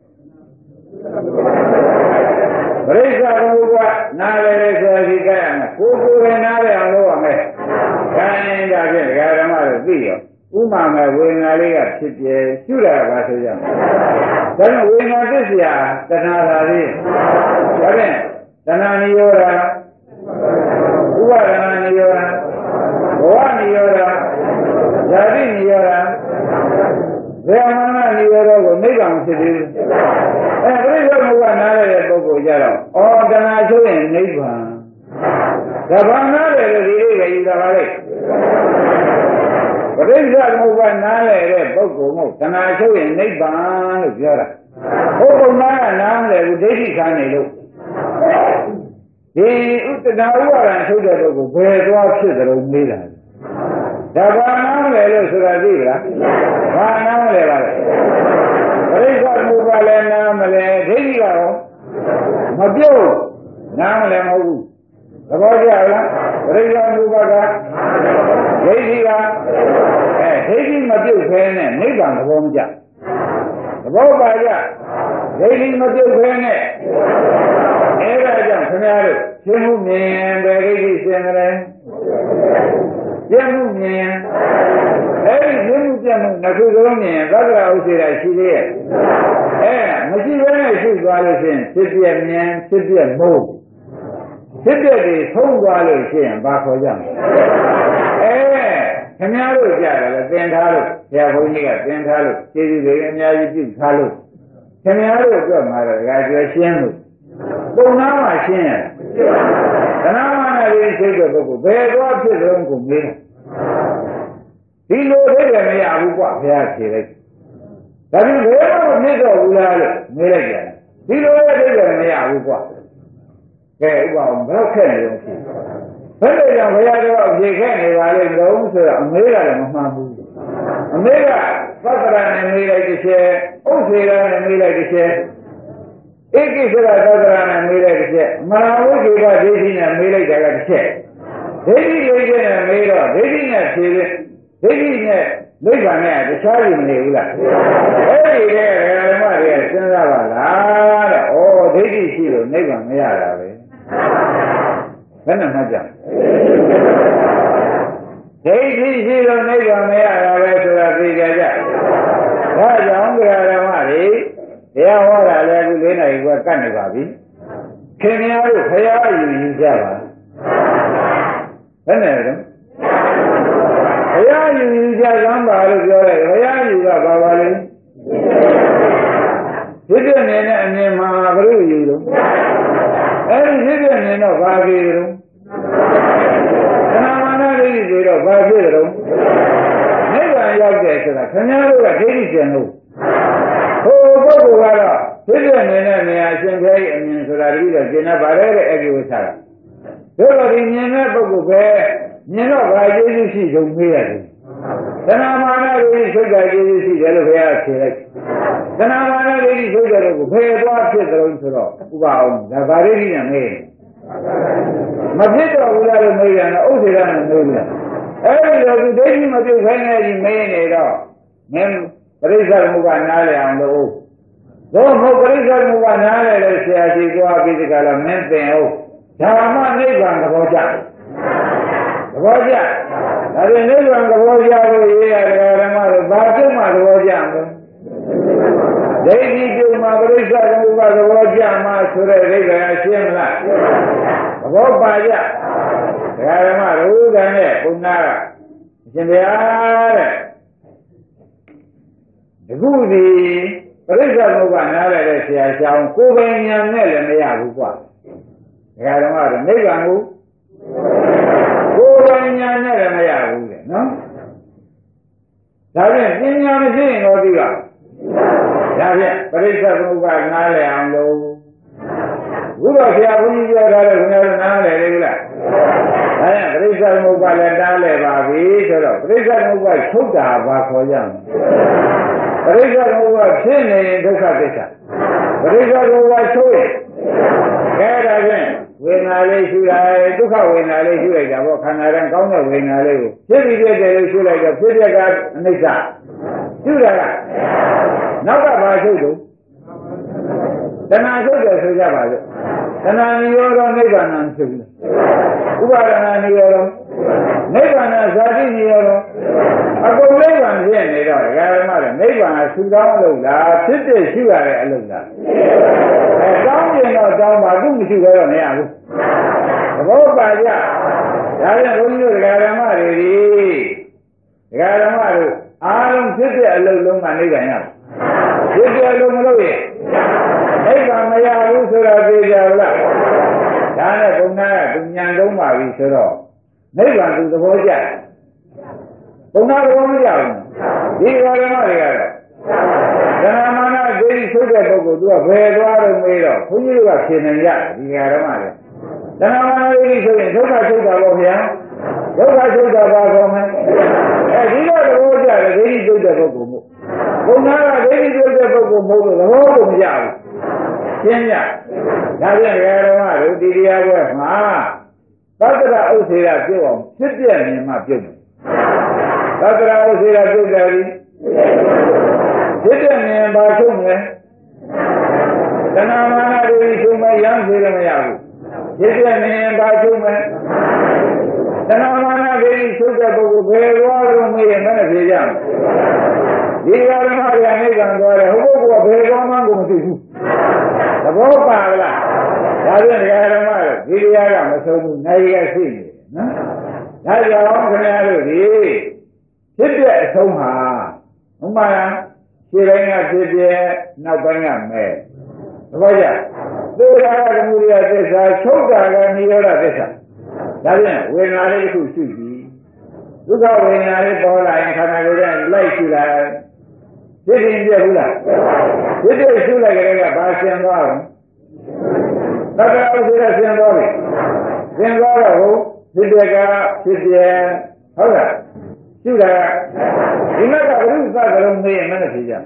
ပရိစ္ဆာသမုပ္ပါနားလဲဆရာဒီကြရံကိုယ်ပဲနားလဲအောင်လုပ်ရမယ်ခိုင်းတာဖြင့်ဒကာဓမ္မတို့သိရောဥမာမဲ့ဝေဒနာလေးကဖြစ်ပြရှုတာပါဆိုကြမယ်ဒါကြောင့်ဝေဒနာသစ္စာတဏှာသာလေးဒါဖြင့်တဏှာနိရောဓဥပါဒနာနိရောဓဘောနိရောဓဇာတိနိရောဓဇေယမနနိရောဓကိုနိဗ္ဗာန်ဖြစ်သေးတယ်ပရိစ္ဆေသမုပ္ပါနားရတဲ့ပုဂ္ဂိုလ်ကြတော့တဏှာချုပ်ရင်နိဗ္ဗာန်ဒါဘာနားတယ်လို့ဒီလေးကယူတာပါလေပရိစ္ဆေသမုပ္ပါနားရတဲ့ပုဂ္ဂိုလ်မို့တဏှာချုပ်ရင်နိဗ္ဗာန်လို့ပြောတာဟုတ်ပုံနာကနားမလဲဘူးဒိဋ္ဌိခံနေလို့ဒီဥတ္တနာဥပါဒံထုတ်တဲ့ပုဂ္ဂိုလ်ဘယ်သွားဖြစ်တယ်လို့မေးတာဒါဘာနားမလဲလို့ဆိုတာသိလားဘာနားမလဲပါလဲပရိစ္ဆေသမုပ္ပါလည်းနားမလဲဒိဋ္ဌိကရောမပြုတ်နားမလဲမဟုတ်ဘူးသဘောကျလားပရိစ္ဆေသမုပ္ပါကဒိဋ္ဌိကဒိဋ္ဌိမပြုတ်ခဲနဲ့နိဗ္ဗာန်သဘောမကျသဘောပါကြဒိဋ္ဌိမပြုတ်ခဲနဲ့အဲ့ဒါကြောင့်ခင်ဗျားတို့ရှင်းမှုမြင်ပဲဒိဋ္ဌိရှင်းကြတယ်ရှင်းမှုမြင်အဲ့ဒီရှင်းမှုပြမှုနှစ်ခုစလုံးမြင်သက္ကရာဥစ္စေတာရှိသေးရဲ့မရှိဘဲနဲ့ရှိသွားလို့ရှိရင်ဖြစ်ပြမြင်ဖြစ်ပြမို့ဖြစ်ပြတွေဆုံးသွားလို့ရှိရင်ဘာခေါ်ကြမလဲခင်ခင်ဗျားတို့ကြတယ်လေသင်ထားလို့ဆရာဘုန်းကြီးကသင်ထားလို့ကျေးဇူးတွေအများကြီးပြုထားလို့ခင်ဗျားတို့အတွက်မှာတော့ဒါကျွဲရှင်းလို့ပုံနာမှာရှင်းရတယ်သနာမနာလေးစိတ်တဲ့ပုဂ္ဂိုလ်ဘယ်တော့ဖြစ်တော့ကိုမေးတယ်ဒီလိုသိတယ်မရဘူးကွာဘုရားဖြေလိုက်ဒါပြင်ဘယ်မှမဖြစ်တော့ဘူးလားလို့မေးလိုက်ကြတယ်ဒီလိုလည်းသိတယ်မရဘူးကွာကဲဥပအောင်ဘယ်ခက်နေလို့ဖြစ်ဘယ်လိုကြောင့်ဘုရားတော်အပြေခက်နေပါလိမ့်တော့ဆိုတော့အမေးကလည်းမမှန်ဘူးအမေးကသတ္တရနဲ့မေးလိုက်တစ်ချက်ဥစ္စေရနဲ့မေးလိုက်တစ်ချက်ဧကိစ္စကသတ္တရနဲ့မေးလိုက်တစ်ချက်မဟာဝိကေကဒိဋ္ဌိနဲ့မေးလိုက်တာကတစ်ချက်ဒိဋ္ဌိလေးချက်နဲ့မေးတော့ဒိဋ္ဌိနဲ့ဖြေတယ်ဒိဋ္ဌိနဲ့နိဗ္ဗာန်နဲ့တခြားယူမနေဘူးလားအဲ့ဒီကဓမ္မတွေကစဉ်းစားပါလားတဲ့ဩဒိဋ္ဌိရှိလို့နိဗ္ဗာန်မရတာပဲဘယ်နဲ့မှကြဒိဋ္ဌိရှိလို့နိဗ္ဗာန်မရတာပဲဆိုတာသိကြကြဒါကြောင့်ဓမ္မတွေတရားဟောတာလည်းအခု4 နာရီကကတ်နေပါပြီခင်ဗျားတို့ဖရာယူကြပါဘယ်နဲ့တော့ဘုရားယူကြကမ်းပါလို့ပြောတယ်ဘုရားယူကပါပါလိမ့်ဖြစ်တဲ့နေနဲ့အမြင်မှာဘယ်လိုယူလို့အဲဒီဖြစ်တဲ့နေတော့ဘာဖြစ်လို့သနာမနာဒိဋ္ဌိတွေတော့ဘာဖြစ်လို့နိဗ္ဗာန်ရောက်တယ်ဆိုတာခင်ဗျားတို့ကဒိဋ္ဌိကျင်လို့ဟိုပုဂ္ဂိုလ်ကတော့ဖြစ်တဲ့နေနဲ့နေရာရှင်ခဲအမြင်ဆိုတာတတိတော့ကျင်တတ်ပါတယ်တဲ့အကိဝဆရာတို့တော့ဒီမြင်တဲ့ပုဂ္ဂိုလ်ပဲမြင်တော့ဘာကျေးဇူးရှိဆုံးမေးရတယ်သနာမာနဒိဋ္ဌိသုဒ္ဓကျေးဇူးရှိတယ်လို့ဘုရားဖြေလိုက်သနာမာနဒိဋ္ဌိသုဒ္ဓတို့ကိုဖယ်သွားဖြစ်တယ်လို့ဆိုတော့ဥပအောင်ဒါဗာရိဋ္ဌိနဲ့မေးမဖြစ်တော့ဘူးလားလို့မေးရတယ်ဥစ္စေရနဲ့မေးတယ်အဲဒီလိုဒီဒိဋ္ဌိမပြုတ်ခိုင်းနေကြီးမေးနေတော့မင်းပရိစ္ဆေသမုပ္ပါနားလည်အောင်လို့တော့မဟုတ်ပရိစ္ဆေသမုပ္ပါနားလည်လို့ဆရာကြီးသွားပြီးဒီကလာမင်းသင်အောင်ဓမ္မနိဗ္ဗာန်သဘောကျသဘောကျဒါပြင်နိဗ္ဗာန်သဘောကျလို့ရေးရတယ်ဓမ္မတို့ဘာပြုမှသဘောကျမလဲဒိဋ္ဌိပြုမှပရိစ္ဆေသမုပ္ပါသဘောကျမှဆိုတဲ့ဒိဋ္ဌိကရှင်းမလားသဘောပါကြဓမ္မတို့ကနဲ့ဘုရားကအရှင်ဘုရားတဲ့ဒီခုဒီပရိစ္ဆေသမုပ္ပါနားရတဲ့ဆရာရှောင်းကိုယ်ပိုင်ဉာဏ်နဲ့လည်းမရဘူးကွာဓမ္မတို့နိဗ္ဗာန်ကိုကိုယ်ပိုင်ဉာဏ်နဲ့လည်းမရဘူးတဲ့နော်ဒါဖြင့်ပညာမရှိရင်တော့ဒီကဒါဖြင့်ပရိစ္ဆေသမုပ္ပါနားလည်အောင်လို့ဘုရားဆရာဘုန်းကြီးပြောထားတဲ့ခင်ဗျားတို့နားလည်လေဘူးလားဒါဖြင့်ပရိစ္ဆေသမုပ္ပါလည်းတားလည်ပါပြီဆိုတော့ပရိစ္ဆေသမုပ္ပါချုပ်တာဘာခေါ်ကြမလဲပရိစ္ဆေသမုပ္ပါဖြစ်နေရင်ဒုက္ခသစ္စာပရိစ္ဆေသမုပ္ပါချုပ်ရင်ကဲဒါဖြင့်ဝေဒနာလေးရှုလိုက်ဒုက္ခဝေဒနာလေးရှုလိုက်တာပေါ့ခန္ဓာရင်ကောင်းတဲ့ဝေဒနာလေးကိုဖြစ်ပြီးပြည့်တယ်လို့ရှုလိုက်တော့ဖြစ်ပြကအနိစ္စရှုတာကနောက်ကဘာရှုလို့တဏှာရှုတယ်ဆိုကြပါစို့တဏှာနိရောဓနိဗ္ဗာန်ရှုတယ်ဥပါဒနာနိရောဓနိဗ္ဗာန်ဇာတိနိရောဓအကုန်နိဗ္ဗာန်ဖြစ်နေတော့ဓမ္မတွေနိဗ္ဗာန်ဆူတောင်းလို့လားဖြစ်တဲ့ရှုရတဲ့အလုပ်လားတောင်းရင်တော့တောင်းပါသူမရှိဘဲတော့မရဘူးသဘောပါကြဒါပြန်ဘုန်းကြီးတို့ဓမ္မတွေဒီဓမ္မတို့အားလုံးဖြစ်တဲ့အလုပ်လုံးကနိဗ္ဗာန်ရဖြစ်တဲ့အလုပ်မလုပ်ရင်နိဗ္ဗာန်မရဘူးဆိုတော့သိကြလားဒါနဲ့ဘုရားကသူဉာဏ်လုံးပါပြီဆိုတော့နိဗ္ဗာန်သူသဘောကျတယ်ဘုရားသဘောမကျဘူးဒီဓမ္မတွေကတော့ဓမ္မနာဒိဋ္ဌိဆုတဲ့ပုဂ္ဂိုလ်သူကဘယ်သွားလို့မေးတော့ဘုန်းကြီးတို့ကဖြေနေကြဒီဓမ္မတွေဓမ္မနာဒိဋ္ဌိဆိုရင်ဒုက္ခချုပ်တာပေါ့ဗျာဒုက္ခချုပ်တာပါကောမယ်အဲဒီတော့သဘောကျတယ်ဒိဋ္ဌိချုပ်တဲ့ပုဂ္ဂိုလ်မို့ဘုရားကဒိဋ္ဌိချုပ်တဲ့ပုဂ္ဂိုလ်မဟုတ်လို့သဘောကိုမကျဘူးရှင်းကြဒါပြန်ဓမ္မတို့ဒီတရားပွဲမှာသတ္တရဥစ္စေရပြုတ်အောင်ဖြစ်ပြမြင်မှပြုတ်တယ်သတ္တရဥစ္စေရပြုတ်တယ်ဖြစ်တဲ့မြင်ပါချုပ်မယ်တဏှာမာနတွေချုပ်မယ်ရမ်းစေရမရဘူးဖြစ်တဲ့မြင်ပါချုပ်မယ်တဏှာမာနတွေချုပ်တဲ့ပုဂ္ဂိုလ်ဘယ်သွားလို့မေးရင်လည်းဖြေကြမယ်ဒီဓမ္မတွေအိဗံသွားတယ်ဟိုပုဂ္ဂိုလ်ကဘယ်သွားမှကိုမသိဘူးသဘောပါလားဒါပြန်ဓမ္မတို့ဒီတရားကမဆုံးဘူးနိုင်ရရှိနေတယ်နော်ဒါကြောင့်ခင်ဗျားတို့ဒီဖြစ်တဲ့အဆုံးဟာဥမာခြေတိုင်းကဖြစ်ပြနောက်ပိုင်းကမဲ့သဘောကျသေတာကသမုဒယသစ္စာချုပ်တာကနိရောဓသစ္စာဒါဖြင့်ဝေဒနာလေးတစ်ခုရှိပြီဒုက္ခဝေဒနာလေးပေါ်လာရင်ခန္ဓာကိုယ်ကလိုက်ရှိလာဖြစ်ရင်ပြဘူးလားဖြစ်တဲ့ရှုလိုက်ကြတဲ့ကဘာရှင်းသွားလဲသတ္တဝါဆိုတဲ့ရှင်းသွားပြီရှင်းသွားတော့ဖြစ်တဲ့ကဖြစ်ပြဟုတ်လားရှုတာဒီမှာကဘုရုသကလုံးမေးရင်မနဲ့ဖြေကြ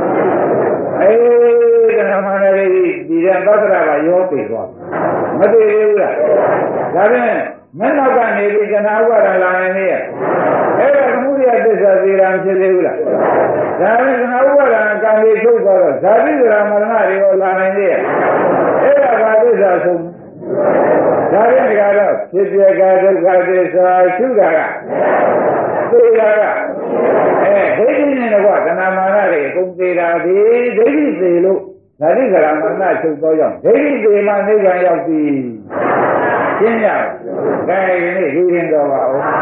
တဏှာမာနလေးဒီတဲ့သတ္တရာကရောပေသွားမသေးဘူးလားဒါဖြင့်မင်းနောက်ကနေပြီးတဏှာဥပါဒံလာနေရဲ့အဲ့ဒါသမုဒယသစ္စာသေတာဖြစ်သေးဘူးလားဒါဖြင့်တဏှာဥပါဒံကံကြီးထုတ်သွားတော့ဇာတိဇရာမရဏတွေရောလာနေရဲ့အဲ့ဒါဘာသစ္စာဆုံးဒါဖြင့်ဒီကတော့ဖြစ်ပြကဒုက္ခသစ္စာရှုတာကသေတာကဒိဋ္ဌိနဲ့တော့တဏှာမာနတွေအကုန်သေးတာဒီဒိဋ္ဌိသေးလို့ဇာတိဇရာမရဏချုပ်တော့ရောက်ဒိဋ္ဌိသေးမှနိဗ္ဗာန်ရောက်ပြီရှင်းရကဲဒီနေ့ဒီရင်တော်ပါဦး